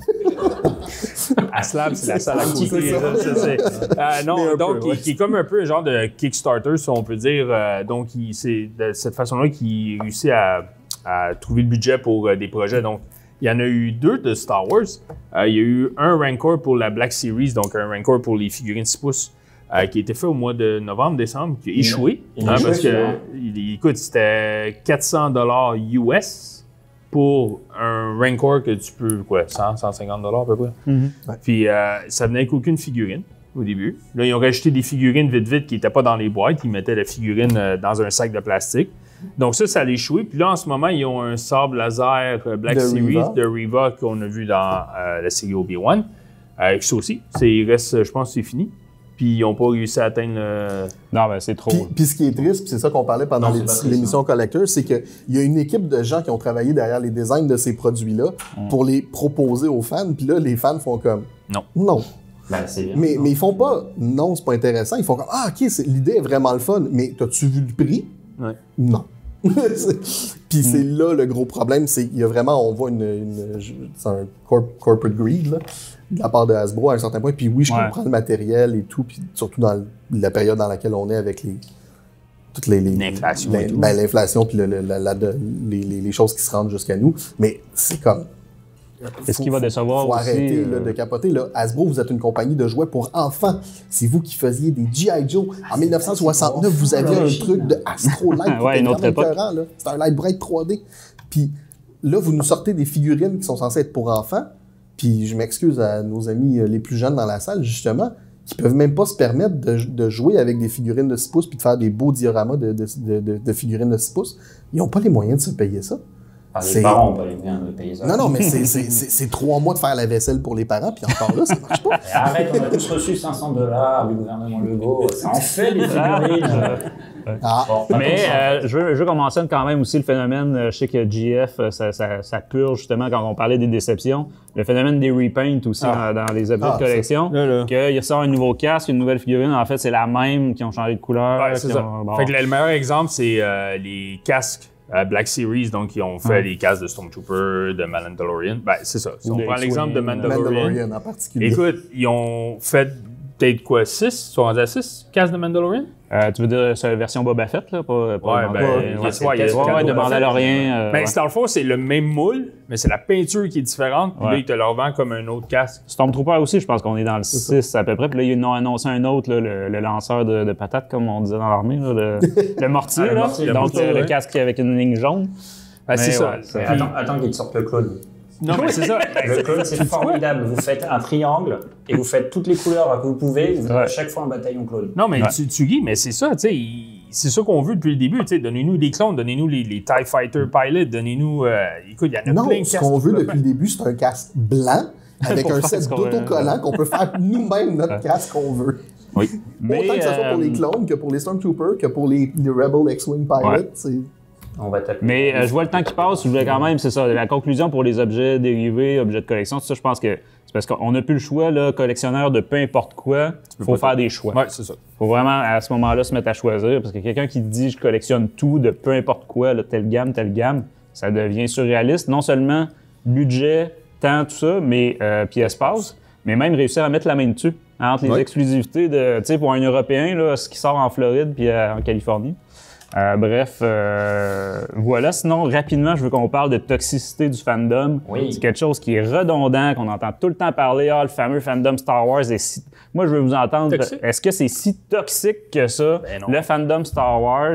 HasLab, c'est la salle à un petit côté. peu là, ça. ça, c'est- Euh, non, Mais un donc peu, qui, ouais. qui est comme un peu un genre de Kickstarter, si on peut dire. Euh, donc, il- c'est de cette façon-là qu'il réussit à, à trouver le budget pour euh, des projets. Donc, il y en a eu deux de Star Wars. Euh, il y a eu un Rancor pour la Black Series, donc un Rancor pour les figurines six pouces, euh, qui a été fait au mois de novembre, décembre, qui a échoué. il a hein, échoué, parce que, celui-là. il- écoute, c'était quatre cents dollars U S pour un Rancor que tu peux, quoi, cent, cent cinquante dollars à peu près. Puis euh, ça venait avec aucune figurine au début. Là, ils ont rajouté des figurines vite vite qui n'étaient pas dans les boîtes. Ils mettaient la figurine euh, dans un sac de plastique. Donc ça, ça a échoué. Puis là, en ce moment, ils ont un sabre laser euh, Black De Series Reva. de Reva qu'on a vu dans euh, la série Obi-Wan. Euh, ça aussi, c'est, il reste, je pense que c'est fini. Puis ils n'ont pas réussi à atteindre le... Non, ben c'est trop. Puis, puis ce qui est triste, puis c'est ça qu'on parlait pendant Non, c'est les- pas triste, l'émission Collector, c'est qu'il y a une équipe de gens qui ont travaillé derrière les designs de ces produits-là pour les proposer aux fans. Puis là, les fans font comme Non. non. Ben, c'est bien. Mais, mais ils font pas non, c'est pas intéressant. Ils font comme ah, ok, c'est- l'idée est vraiment le fun. Mais t'as-tu vu le prix? Ouais. Non. C'est- Puis c'est là le gros problème, c'est qu'il y a vraiment, on voit une, une- c'est un corp- corporate greed là, de la part de Hasbro à un certain point. Puis oui, je Ouais. comprends le matériel et tout, puis surtout dans la période dans laquelle on est avec les toutes les, les L'inflation l'in- et tout. ben, l'inflation puis le- le- la- la- de- les, les- les choses qui se rendent jusqu'à nous. Mais c'est comme Est-ce faut- qu'il va décevoir faut aussi, arrêter euh, là, de capoter. Là. Hasbro, vous êtes une compagnie de jouets pour enfants. C'est vous qui faisiez des G I. Joe. En mille neuf cent soixante-neuf, vous aviez un truc de Astro Light qui Ouais, était une autre vraiment époque. écœurant, là. C'était un Light Bright trois D. Puis là, vous nous sortez des figurines qui sont censées être pour enfants. Puis je m'excuse à nos amis euh, les plus jeunes dans la salle, justement, qui peuvent même pas se permettre de, de jouer avec des figurines de six pouces puis de faire des beaux dioramas de, de, de, de- de figurines de six pouces. Ils n'ont pas les moyens de se payer ça. Enfin, c'est- les parents n'ont pas les moyens de payer ça. Non, non, mais c'est- c'est c'est- c'est trois mois de faire la vaisselle pour les parents, puis encore là, ça marche pas. Et arrête, on a tous reçu cinq cents dollars du gouvernement Legault. Ça en fait des figurines. Ah, Bon, pas Mais comme ça. euh, je, veux, je veux qu'on mentionne quand même aussi le phénomène, euh, je sais que G F, euh, ça, ça, ça purge justement quand on parlait des déceptions, le phénomène des repaints aussi Ah. dans, dans les objets Ah, de collection, Là, là. qu'il sort un nouveau casque, une nouvelle figurine, en fait c'est la même, qui ont changé de couleur. Ouais, c'est qui ça. ont- bon. Fait que le, le meilleur exemple, c'est euh, les casques euh, Black Series, donc ils ont fait Ouais. les casques de Stormtrooper, de Mandalorian. Ben, c'est ça. Si Ou on de prend X-Wing, l'exemple de euh, Mandalorian, Mandalorian en particulier. écoute, ils ont fait peut-être quoi, six? Ils sont rendus à six casques de Mandalorian? Euh, tu veux dire sur la version Boba Fett, là? Pas, pas Ouais, Mandal- ben, ouais, il y a- c'est ouais, il y a le le casque cadeau de Boba Mandalorian. euh, Ben, ouais. Star Force, c'est le même moule, mais c'est la peinture qui est différente. Puis Ouais. là, ils te le revendent comme un autre casque. Stormtrooper aussi, je pense qu'on est dans le six à peu près. Puis là, ils ont annoncé un autre, là, le, le lanceur de, de patates, comme on disait dans l'armée, là, le, le mortier. Ah, le là. mortier, le Donc, mortier, euh, le ouais. casque avec une ligne jaune. Ben, c'est Mais ça. ouais, c'est- Mais Puis- attends, attends qu'il te sorte le clone. Non, mais c'est ça. Le clone, c'est formidable. Vous faites un triangle et vous faites toutes les couleurs que vous pouvez. Vous avez Ouais. à chaque fois un bataillon clone. Non, mais Ouais. tu, tu guis, mais c'est ça, tu sais. il- C'est ça qu'on veut depuis le début, tu sais. Donnez-nous des clones, donnez-nous les, les TIE Fighter Pilot, donnez-nous. euh, écoute, il y en a Non, plein de ce casques qu'on qui veut peuvent depuis le début, c'est un casque blanc avec Pour un faire set ce qu'on veut. d'autocollants qu'on peut faire nous-mêmes notre casque qu'on veut. Oui. Mais, Autant que ce soit pour euh, les clones, que pour les Stormtroopers, que pour les, les Rebel X-Wing Pilots. Ouais. c'est- On va taper. Mais euh, je vois le temps qui passe, je voulais quand même, c'est ça, la conclusion pour les objets dérivés, objets de collection, tout ça, je pense que c'est parce qu'on n'a plus le choix, là, collectionneur de peu importe quoi, il faut faire des choix. Ouais, c'est ça. Faut vraiment, à ce moment-là, se mettre à choisir, parce que quelqu'un qui dit je collectionne tout de peu importe quoi, là, telle gamme, telle gamme, ça devient surréaliste. Non seulement budget, temps, tout ça, mais euh, puis espace, mais même réussir à mettre la main dessus, hein, entre les Ouais. exclusivités de, tu sais, pour un Européen, là, ce qui sort en Floride puis euh, en Californie. Euh, bref, euh, voilà. Sinon, rapidement, je veux qu'on parle de toxicité du fandom. Oui. C'est quelque chose qui est redondant, qu'on entend tout le temps parler. Ah, le fameux fandom Star Wars est si... Moi, je veux vous entendre. Toxique? Est-ce que c'est si toxique que ça, Ben non. le fandom Star Wars?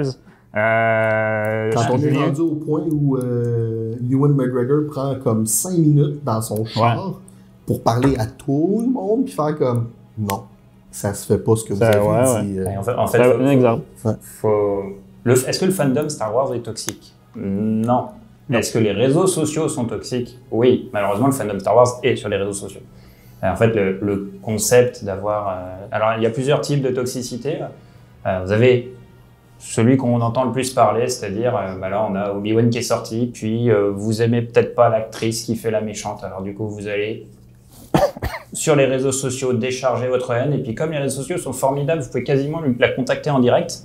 Euh, Quand on est Julien? rendu au point où euh, Ewan McGregor prend comme cinq minutes dans son char pour parler à tout le monde puis faire comme non, ça se fait pas ce que vous Ça, avez ouais, dit. euh. Et En fait, en fait, C'est faut- un exemple. faut- le- Est-ce que le fandom Star Wars est toxique? Non. Est-ce que les réseaux sociaux sont toxiques? Oui. Malheureusement, le fandom Star Wars est sur les réseaux sociaux. Euh, En fait, le, le concept d'avoir... euh, Alors, il y a plusieurs types de toxicité. Euh, vous avez celui qu'on entend le plus parler, c'est-à-dire, euh, bah là, on a Obi-Wan qui est sorti, puis euh, vous aimez peut-être pas l'actrice qui fait la méchante, alors du coup, vous allez sur les réseaux sociaux décharger votre haine, et puis comme les réseaux sociaux sont formidables, vous pouvez quasiment lui- la contacter en direct.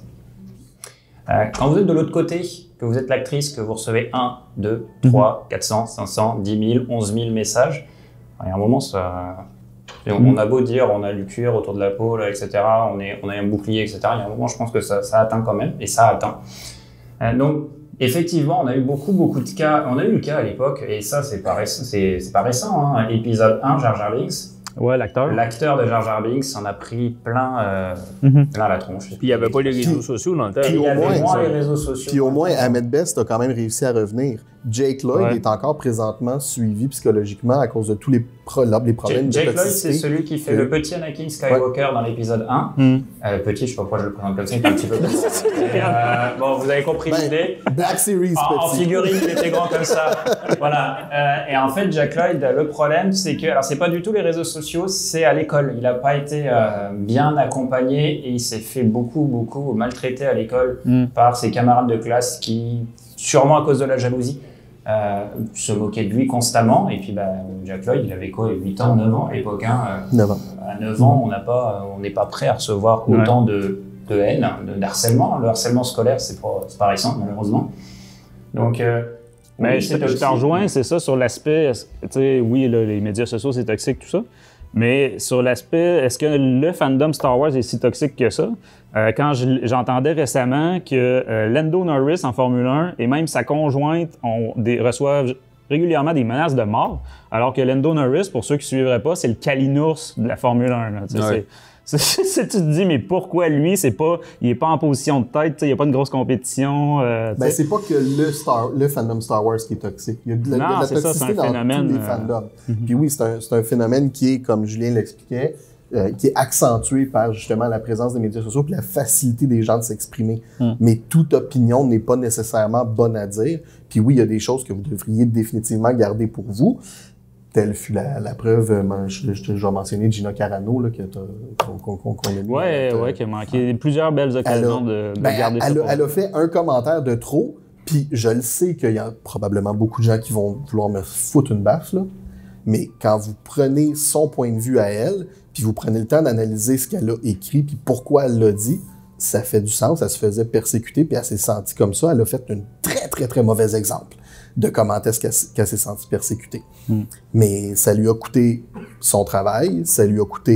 Euh, quand vous êtes de l'autre côté, que vous êtes l'actrice, que vous recevez un, deux, trois, quatre cents, cinq cents, dix mille, onze mille messages, il y a un moment, ça... Et on, on a beau dire, on a du cuir autour de la peau, là, et cetera, on, est, on a un bouclier, et cetera. Il y a un moment, je pense que ça, ça atteint quand même, et ça atteint. Euh, donc, effectivement, on a eu beaucoup, beaucoup de cas. On a eu le cas à l'époque, et ça, c'est pas, réc- c'est, c'est pas récent. Hein. Épisode un, Jar Jar Binks. Ouais, l'acteur. L'acteur de Jar Jar Binks en a pris plein, euh, Mhm. plein la tronche. Puis il n'y avait pas les réseaux sociaux dans le temps. Et il y au avait moins, moins ça. les réseaux sociaux. Puis au moins, Ahmed Best a quand même réussi à revenir. Jake Lloyd Ouais. est encore présentement suivi psychologiquement à cause de tous les, pro- les problèmes Jake de Lloyd, c'est toxicité. celui qui fait que- le petit Anakin Skywalker dans l'épisode un. Hmm. Euh, petit, je sais pas pourquoi je le présente comme ça, il est un petit peu petit. Et, euh, bon, vous avez compris Ben, l'idée. Black Series, En, en petit. figurine, il était grand comme ça. Voilà. Euh, et en fait, Jack Lloyd, le problème, c'est que, alors c'est pas du tout les réseaux sociaux, c'est à l'école. Il n'a pas été euh, bien accompagné et il s'est fait beaucoup, beaucoup maltraiter à l'école Mm. par ses camarades de classe qui, sûrement à cause de la jalousie, euh, se moquaient de lui constamment. Et puis, bah, Jack Lloyd, il avait quoi, huit ans, neuf ans à l'époque. Hein, euh, neuf ans. à neuf ans, on n'a pas, on n'est pas prêt à recevoir autant de, de haine, de, de harcèlement. Le harcèlement scolaire, c'est pas, c'est pas récent, malheureusement. Donc, euh, Mais oui, je, c'est te- je te toxique. rejoins, c'est ça, sur l'aspect, tu sais, oui, là, les médias sociaux, c'est toxique, tout ça. Mais sur l'aspect, est-ce que le fandom Star Wars est si toxique que ça? Euh, quand je- j'entendais récemment que euh, Lando Norris en Formule un et même sa conjointe ont des, reçoivent régulièrement des menaces de mort, alors que Lando Norris, pour ceux qui ne suivraient pas, c'est le Kalinours de la Formule un. Là, tu sais, Ouais. c'est- c'est- c'est- tu te dis, mais pourquoi lui, c'est pas, il est pas en position de tête, tu sais, il n'y a pas une grosse compétition. euh, tu Ben, sais. c'est pas que le, Star, le fandom Star Wars qui est toxique. Il y a de la, Non, de la c'est ça, toxicité c'est un dans phénomène, tous les euh, fandoms. Puis oui, c'est un, c'est un phénomène qui est, comme Julien l'expliquait, euh, qui est accentué par justement la présence des médias sociaux et la facilité des gens de s'exprimer. Mm. Mais toute opinion n'est pas nécessairement bonne à dire. Puis oui, il y a des choses que vous devriez définitivement garder pour vous. Telle fut la, la preuve, euh, man, je, je, je vais mentionner Gina Carano, là, que t'as- qu'on qu'on- qu'on- qu'on a mis Ouais, dans notre, ouais, qui a manqué plusieurs belles occasions de, de ben, garder elle, ça. a, elle a fait un commentaire de trop, puis je le sais qu'il y a probablement beaucoup de gens qui vont vouloir me foutre une baffe, là. Mais quand vous prenez son point de vue à elle, puis vous prenez le temps d'analyser ce qu'elle a écrit, puis pourquoi elle l'a dit, ça fait du sens. Elle se faisait persécuter, puis elle s'est sentie comme ça. Elle a fait un très, très, très mauvais exemple de comment est-ce qu'elle, s- qu'elle s'est sentie persécutée. Mm. Mais ça lui a coûté son travail, ça lui a coûté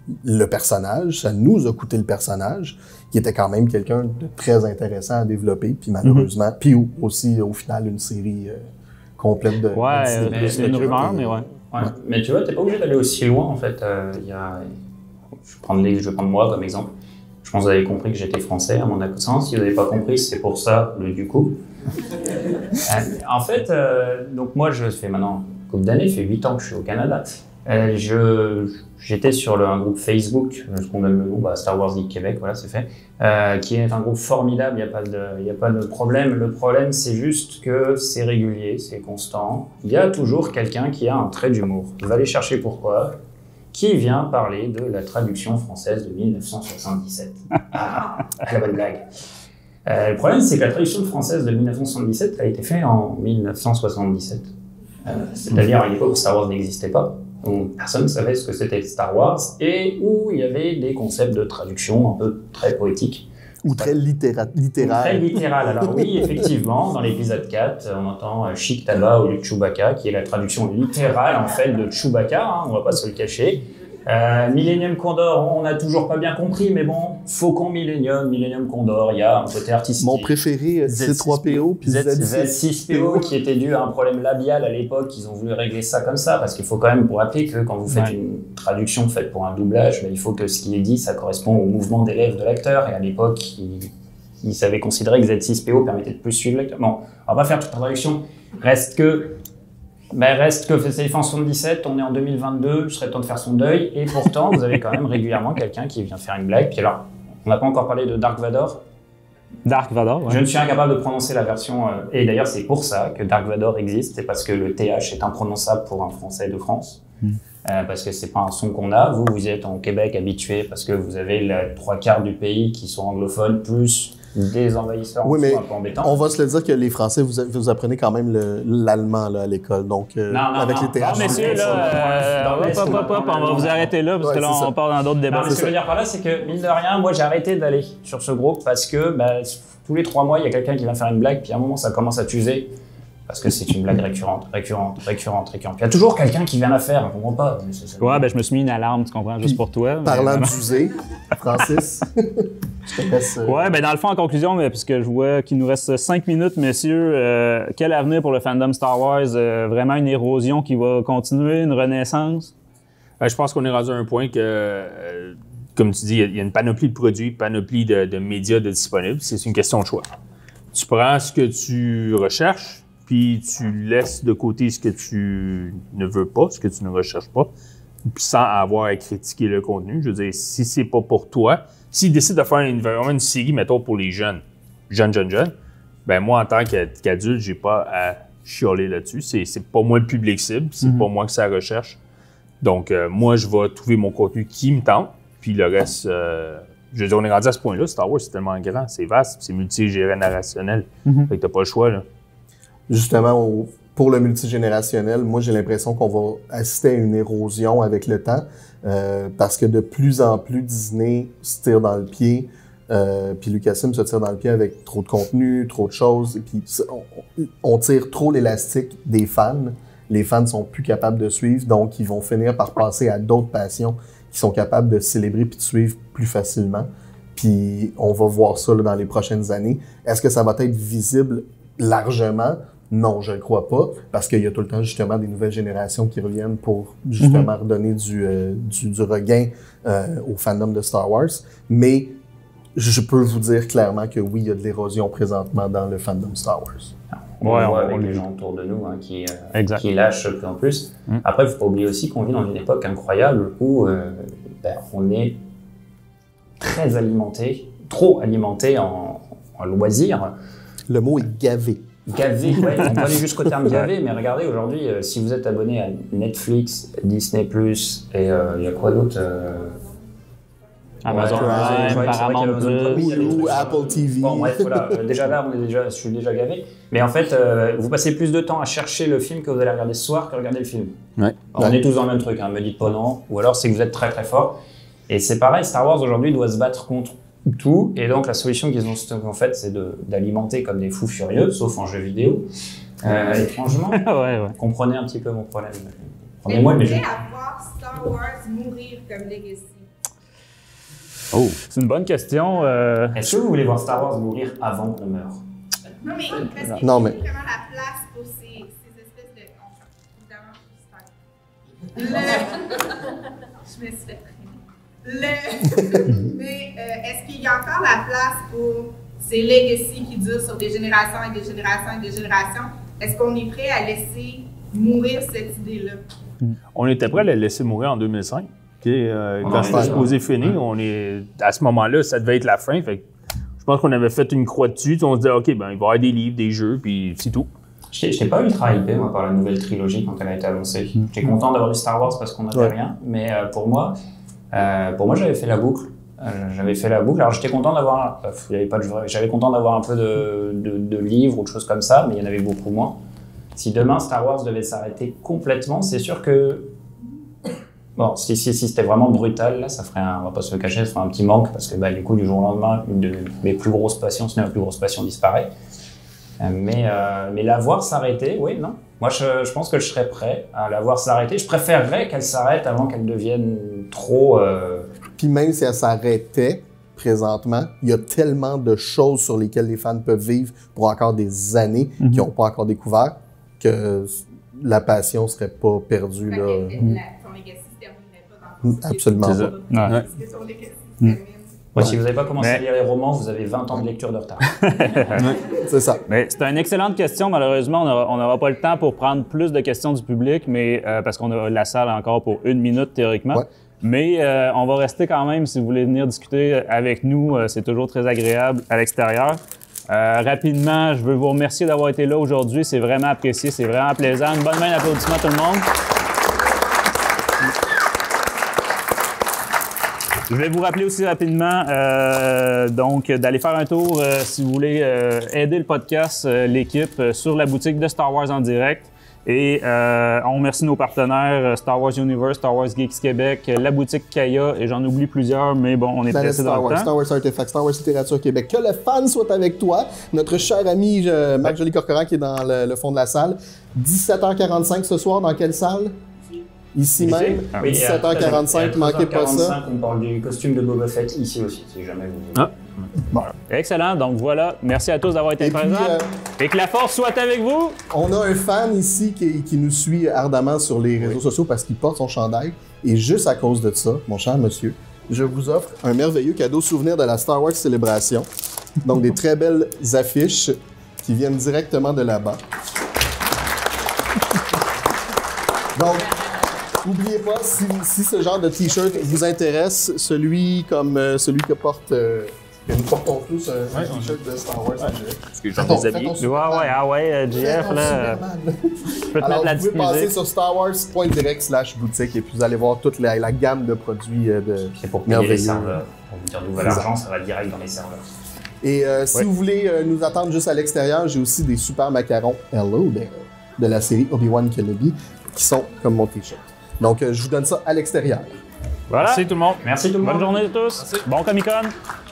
le personnage, ça nous a coûté le personnage, qui était quand même quelqu'un de très intéressant à développer, puis malheureusement, mm-hmm. puis aussi, au final, une série euh, complète de... Ouais, de c'est une rumeur, mais ouais. ouais. ouais. Mais tu vois, t'es pas obligé d'aller aussi loin, en fait. Euh, y a... je, vais prendre les... je vais prendre moi comme exemple. Je pense que vous avez compris que j'étais français, à mon accent. Si vous n'avez pas compris, c'est pour ça, le du coup. euh, en fait, euh, donc moi, je fais maintenant une couple d'années, ça fait huit ans que je suis au Canada. Euh, je, j'étais sur le, un groupe Facebook, ce qu'on donne le nom, bah, Star Wars Geek Québec, voilà, c'est fait, euh, qui est un groupe formidable, il n'y a pas de, il n'y a pas de problème. Le problème, c'est juste que c'est régulier, c'est constant. Il y a toujours quelqu'un qui a un trait d'humour. Il va aller chercher pourquoi, qui vient parler de la traduction française de mille neuf cent soixante-dix-sept. Ah, la bonne blague. Euh, le problème, c'est que la traduction française de mille neuf cent soixante-dix-sept a été faite en mille neuf cent soixante-dix-sept. Euh, c'est-à-dire à une époque où Star Wars n'existait pas. Donc, personne ne savait ce que c'était Star Wars et où il y avait des concepts de traduction un peu très poétiques. Ou très littéra- littéral. Très littéral. Alors oui, effectivement, dans l'épisode quatre, on entend euh, Chic Taba au lieu de Chewbacca, qui est la traduction littérale en fait de Chewbacca, hein, on va pas se le cacher. Euh, Millennium Condor, on n'a toujours pas bien compris, mais bon, Faucon Millennium, Millennium Condor, il y a un côté artistique. Mon préféré, C trois P O, puis Z six P O, qui était dû à un problème labial à l'époque, ils ont voulu régler ça comme ça, parce qu'il faut quand même vous rappeler que quand vous faites ouais. une traduction faite pour un doublage, ben, il faut que ce qui est dit, ça correspond au mouvement des lèvres de l'acteur, et à l'époque, ils, ils savaient considérer que Z six P O permettait de plus suivre l'acteur. Bon, on va pas faire toute la traduction, reste que Ben reste que c'est fin soixante-dix-sept, on est en deux mille vingt-deux, il serait temps de faire son deuil, et pourtant vous avez quand même régulièrement quelqu'un qui vient faire une blague. Puis alors, on n'a pas encore parlé de Dark Vador. Dark Vador, ouais. Je ne suis incapable de prononcer la version, euh, et d'ailleurs c'est pour ça que Dark Vador existe, c'est parce que le T H est imprononçable pour un Français de France, mm. euh, parce que c'est pas un son qu'on a. Vous, vous êtes en Québec habitué, parce que vous avez les trois quarts du pays qui sont anglophones, plus des envahisseurs oui, mais un peu embêtants. On va se le dire que les Français, vous, vous apprenez quand même le, l'allemand là, à l'école, donc euh, non, non, avec non, les T H. Non, messieurs, là, euh, hop, hop, hop, hop, on va vous arrêter là, parce ouais, que là, on part dans d'autres débats. Non, mais ce que je veux dire par là, c'est que, mine de rien, moi, j'ai arrêté d'aller sur ce groupe parce que bah, tous les trois mois, il y a quelqu'un qui vient faire une blague, puis à un moment, ça commence à t'user. Parce que c'est une blague récurrente, récurrente, récurrente, récurrente. Il y a toujours quelqu'un qui vient la faire, on comprend pas. C'est, c'est... Ouais, ben je me suis mis une alarme, tu comprends, juste puis, pour toi. Parlant mais... d'user, Francis, je te laisse... Euh... Ouais, ben dans le fond, en conclusion, mais, puisque je vois qu'il nous reste cinq minutes, messieurs, euh, quel avenir pour le fandom Star Wars? Euh, vraiment une érosion qui va continuer, une renaissance? Euh, je pense qu'on est rendu à un point que, euh, comme tu dis, il y a une panoplie de produits, panoplie de, de médias de disponibles. C'est une question de choix. Tu prends ce que tu recherches, puis tu laisses de côté ce que tu ne veux pas, ce que tu ne recherches pas, sans avoir à critiquer le contenu. Je veux dire, si c'est pas pour toi, s'ils décident de faire une, vraiment une série, mettons, pour les jeunes, jeunes, jeunes, jeunes, ben moi, en tant qu'adulte, j'ai pas à chialer là-dessus. C'est, c'est pas moi le public cible, c'est mm-hmm. pas moi que ça recherche. Donc, euh, moi, je vais trouver mon contenu qui me tente, puis le reste... Euh, je veux dire, on est rendu à ce point-là. Star Wars, c'est tellement grand, c'est vaste, c'est multigénérationnel. Mm-hmm. Fait que t'as pas le choix, là. Justement, au, pour le multigénérationnel, moi, j'ai l'impression qu'on va assister à une érosion avec le temps, euh, parce que de plus en plus, Disney se tire dans le pied, euh, puis Lucasfilm se tire dans le pied avec trop de contenu, trop de choses, et puis on, on tire trop l'élastique des fans. Les fans sont plus capables de suivre, donc ils vont finir par passer à d'autres passions qui sont capables de célébrer puis de suivre plus facilement. Puis on va voir ça là, dans les prochaines années. Est-ce que ça va être visible largement? Non, je ne le crois pas, parce qu'il y a tout le temps justement des nouvelles générations qui reviennent pour justement mm-hmm. redonner du, euh, du, du regain euh, au fandom de Star Wars. Mais je peux vous dire clairement que oui, il y a de l'érosion présentement dans le fandom Star Wars. On ouais, le voit avec les gens autour de nous hein, qui, euh, qui lâchent de plus en plus. Mm. Après, il ne faut pas oublier aussi qu'on vit dans une époque incroyable où euh, ben, on est très alimenté, trop alimenté en, en loisirs. Le mot est gavé. Gavé, ouais, on peut aller jusqu'au terme gavé, mais regardez, aujourd'hui, euh, si vous êtes abonné à Netflix, Disney plus, et il euh, y a quoi d'autre euh... Amazon Prime, ouais, Paramount Plus, ou Apple T V. Bon, bref, voilà. déjà là, on est déjà, je suis déjà gavé. Mais en fait, euh, vous passez plus de temps à chercher le film que vous allez regarder ce soir que regarder le film. Ouais. Alors, on est tous dans le même truc, hein, me dites pas non. Ou alors, c'est que vous êtes très très fort. Et c'est pareil, Star Wars aujourd'hui doit se battre contre tout. Et donc, la solution qu'ils ont en fait, c'est de, d'alimenter comme des fous furieux, sauf en jeu vidéo. Euh, étrangement, ouais, ouais. comprenez un petit peu mon problème. Prenez-moi, mais je... à voir Star Wars mourir comme legacy. Oh, c'est une bonne question. Euh... Est-ce que vous voulez voir Star Wars mourir avant qu'on meure? Non, mais parce que Non, il y a mais- vraiment la place pour ces, ces espèces de. Évidemment, je suis Le... Je me suis fait traîner. Le... mais euh, est-ce qu'il y a encore la place pour ces legacies qui durent sur des générations et des générations et des générations? Est-ce qu'on est prêt à laisser mourir cette idée-là? On était prêt à la laisser mourir en deux mille cinq. OK, euh, On quand en c'était est supposé finir, on est, à ce moment-là, ça devait être la fin. Fait que je pense qu'on avait fait une croix dessus. On se disait, OK, ben, il va y avoir des livres, des jeux, puis c'est tout. Je n'étais pas ultra hypé, moi, par la nouvelle trilogie quand elle a été annoncée. J'étais content d'avoir du Star Wars parce qu'on n'avait Ouais. rien, mais euh, pour moi, euh, pour moi, j'avais fait la boucle. Euh, j'avais fait la boucle. Alors, j'étais content d'avoir, euh, il y avait pas de, j'avais content d'avoir un peu de, de, de livres ou de choses comme ça, mais il y en avait beaucoup moins. Si demain Star Wars devait s'arrêter complètement, c'est sûr que bon, si, si, si c'était vraiment brutal, là, ça ferait un, on va pas se le cacher, ça ferait un petit manque parce que bah, du coup, du jour au lendemain, une de mes plus grosses passions, sinon la plus grosse passion disparaît. Euh, mais, euh, mais la voir s'arrêter, oui, non. Moi, je, je pense que je serais prêt à la voir s'arrêter. Je préférerais qu'elle s'arrête avant qu'elle devienne trop. Euh... Puis même si elle s'arrêtait présentement, il y a tellement de choses sur lesquelles les fans peuvent vivre pour encore des années Mhm. qu'ils n'ont pas encore découvert que la passion serait pas perdue. Fait Là. que la- ton legacy se terminerait pas dans Mm, absolument C'est ça. pas. Ouais. Parce que ton legacy se Mm. termine. Ouais, si vous n'avez pas commencé Mais- à lire les romans, vous avez vingt ans de lecture de retard. C'est ça. Mais c'est une excellente question. Malheureusement, on n'aura on n'aura pas le temps pour prendre plus de questions du public, mais euh, parce qu'on a la salle encore pour une minute théoriquement. Ouais. Mais euh, on va rester quand même si vous voulez venir discuter avec nous. euh, c'est toujours très agréable à l'extérieur. Euh, rapidement, je veux vous remercier d'avoir été là aujourd'hui. C'est vraiment apprécié, c'est vraiment plaisant. Une bonne main d'applaudissement à tout le monde. Je vais vous rappeler aussi rapidement euh, donc d'aller faire un tour euh, si vous voulez euh, aider le podcast, euh, l'équipe, euh, sur la boutique de Star Wars en direct. Et euh, on remercie nos partenaires euh, Star Wars Universe, Star Wars Geeks Québec, euh, la boutique Kaya, et j'en oublie plusieurs, mais bon, on est Planète pressé dans Star le Wars, temps. Star Wars Artifacts, Star Wars Littérature Québec. Que le fan soit avec toi. Notre cher ami euh, Marc Joly-Corcoran qui est dans le, le fond de la salle. dix-sept heures quarante-cinq ce soir, dans quelle salle? Ici même. Ah. Oui, dix-sept heures quarante-cinq, manquez pas ça. On parle du costume de Boba Fett ici aussi, si jamais vous. Ah. Excellent, donc voilà, merci à tous d'avoir été Et puis, présents. euh, Et que la force soit avec vous! On a un fan ici qui, qui nous suit ardemment sur les réseaux sociaux parce qu'il porte son chandail. Et juste à cause de ça, mon cher monsieur, je vous offre un merveilleux cadeau souvenir de la Star Wars Célébration. Donc des très belles affiches qui viennent directement de là-bas. Donc, n'oubliez pas, si, si ce genre de t-shirt vous intéresse, celui comme euh, celui que porte... euh, que nous portons tous, un, un Ouais, t-shirt de Star Wars. Parce que j'en Fais ton- ai fais habillé. ton Ouais, Superman. ouais, ah ouais, euh, J Fais F, ton là, euh, Superman. je peux te Alors, mettre la vous pouvez petite passer musique. sur starwars.direct slash boutique et puis vous allez voir toute la, la gamme de produits euh, de C'est pour payer les merveilleux. serveurs. Pour vous dire d'où va C'est ça. l'argent, ça va direct dans les serveurs. Et euh, si Ouais. vous voulez euh, nous attendre juste à l'extérieur, j'ai aussi des super macarons Hello there de la série Obi-Wan Kenobi qui sont comme mon t-shirt. Donc, euh, je vous donne ça à l'extérieur. Voilà, Merci tout le monde. Merci tout le monde. bonne journée à tous, bon Comic-Con!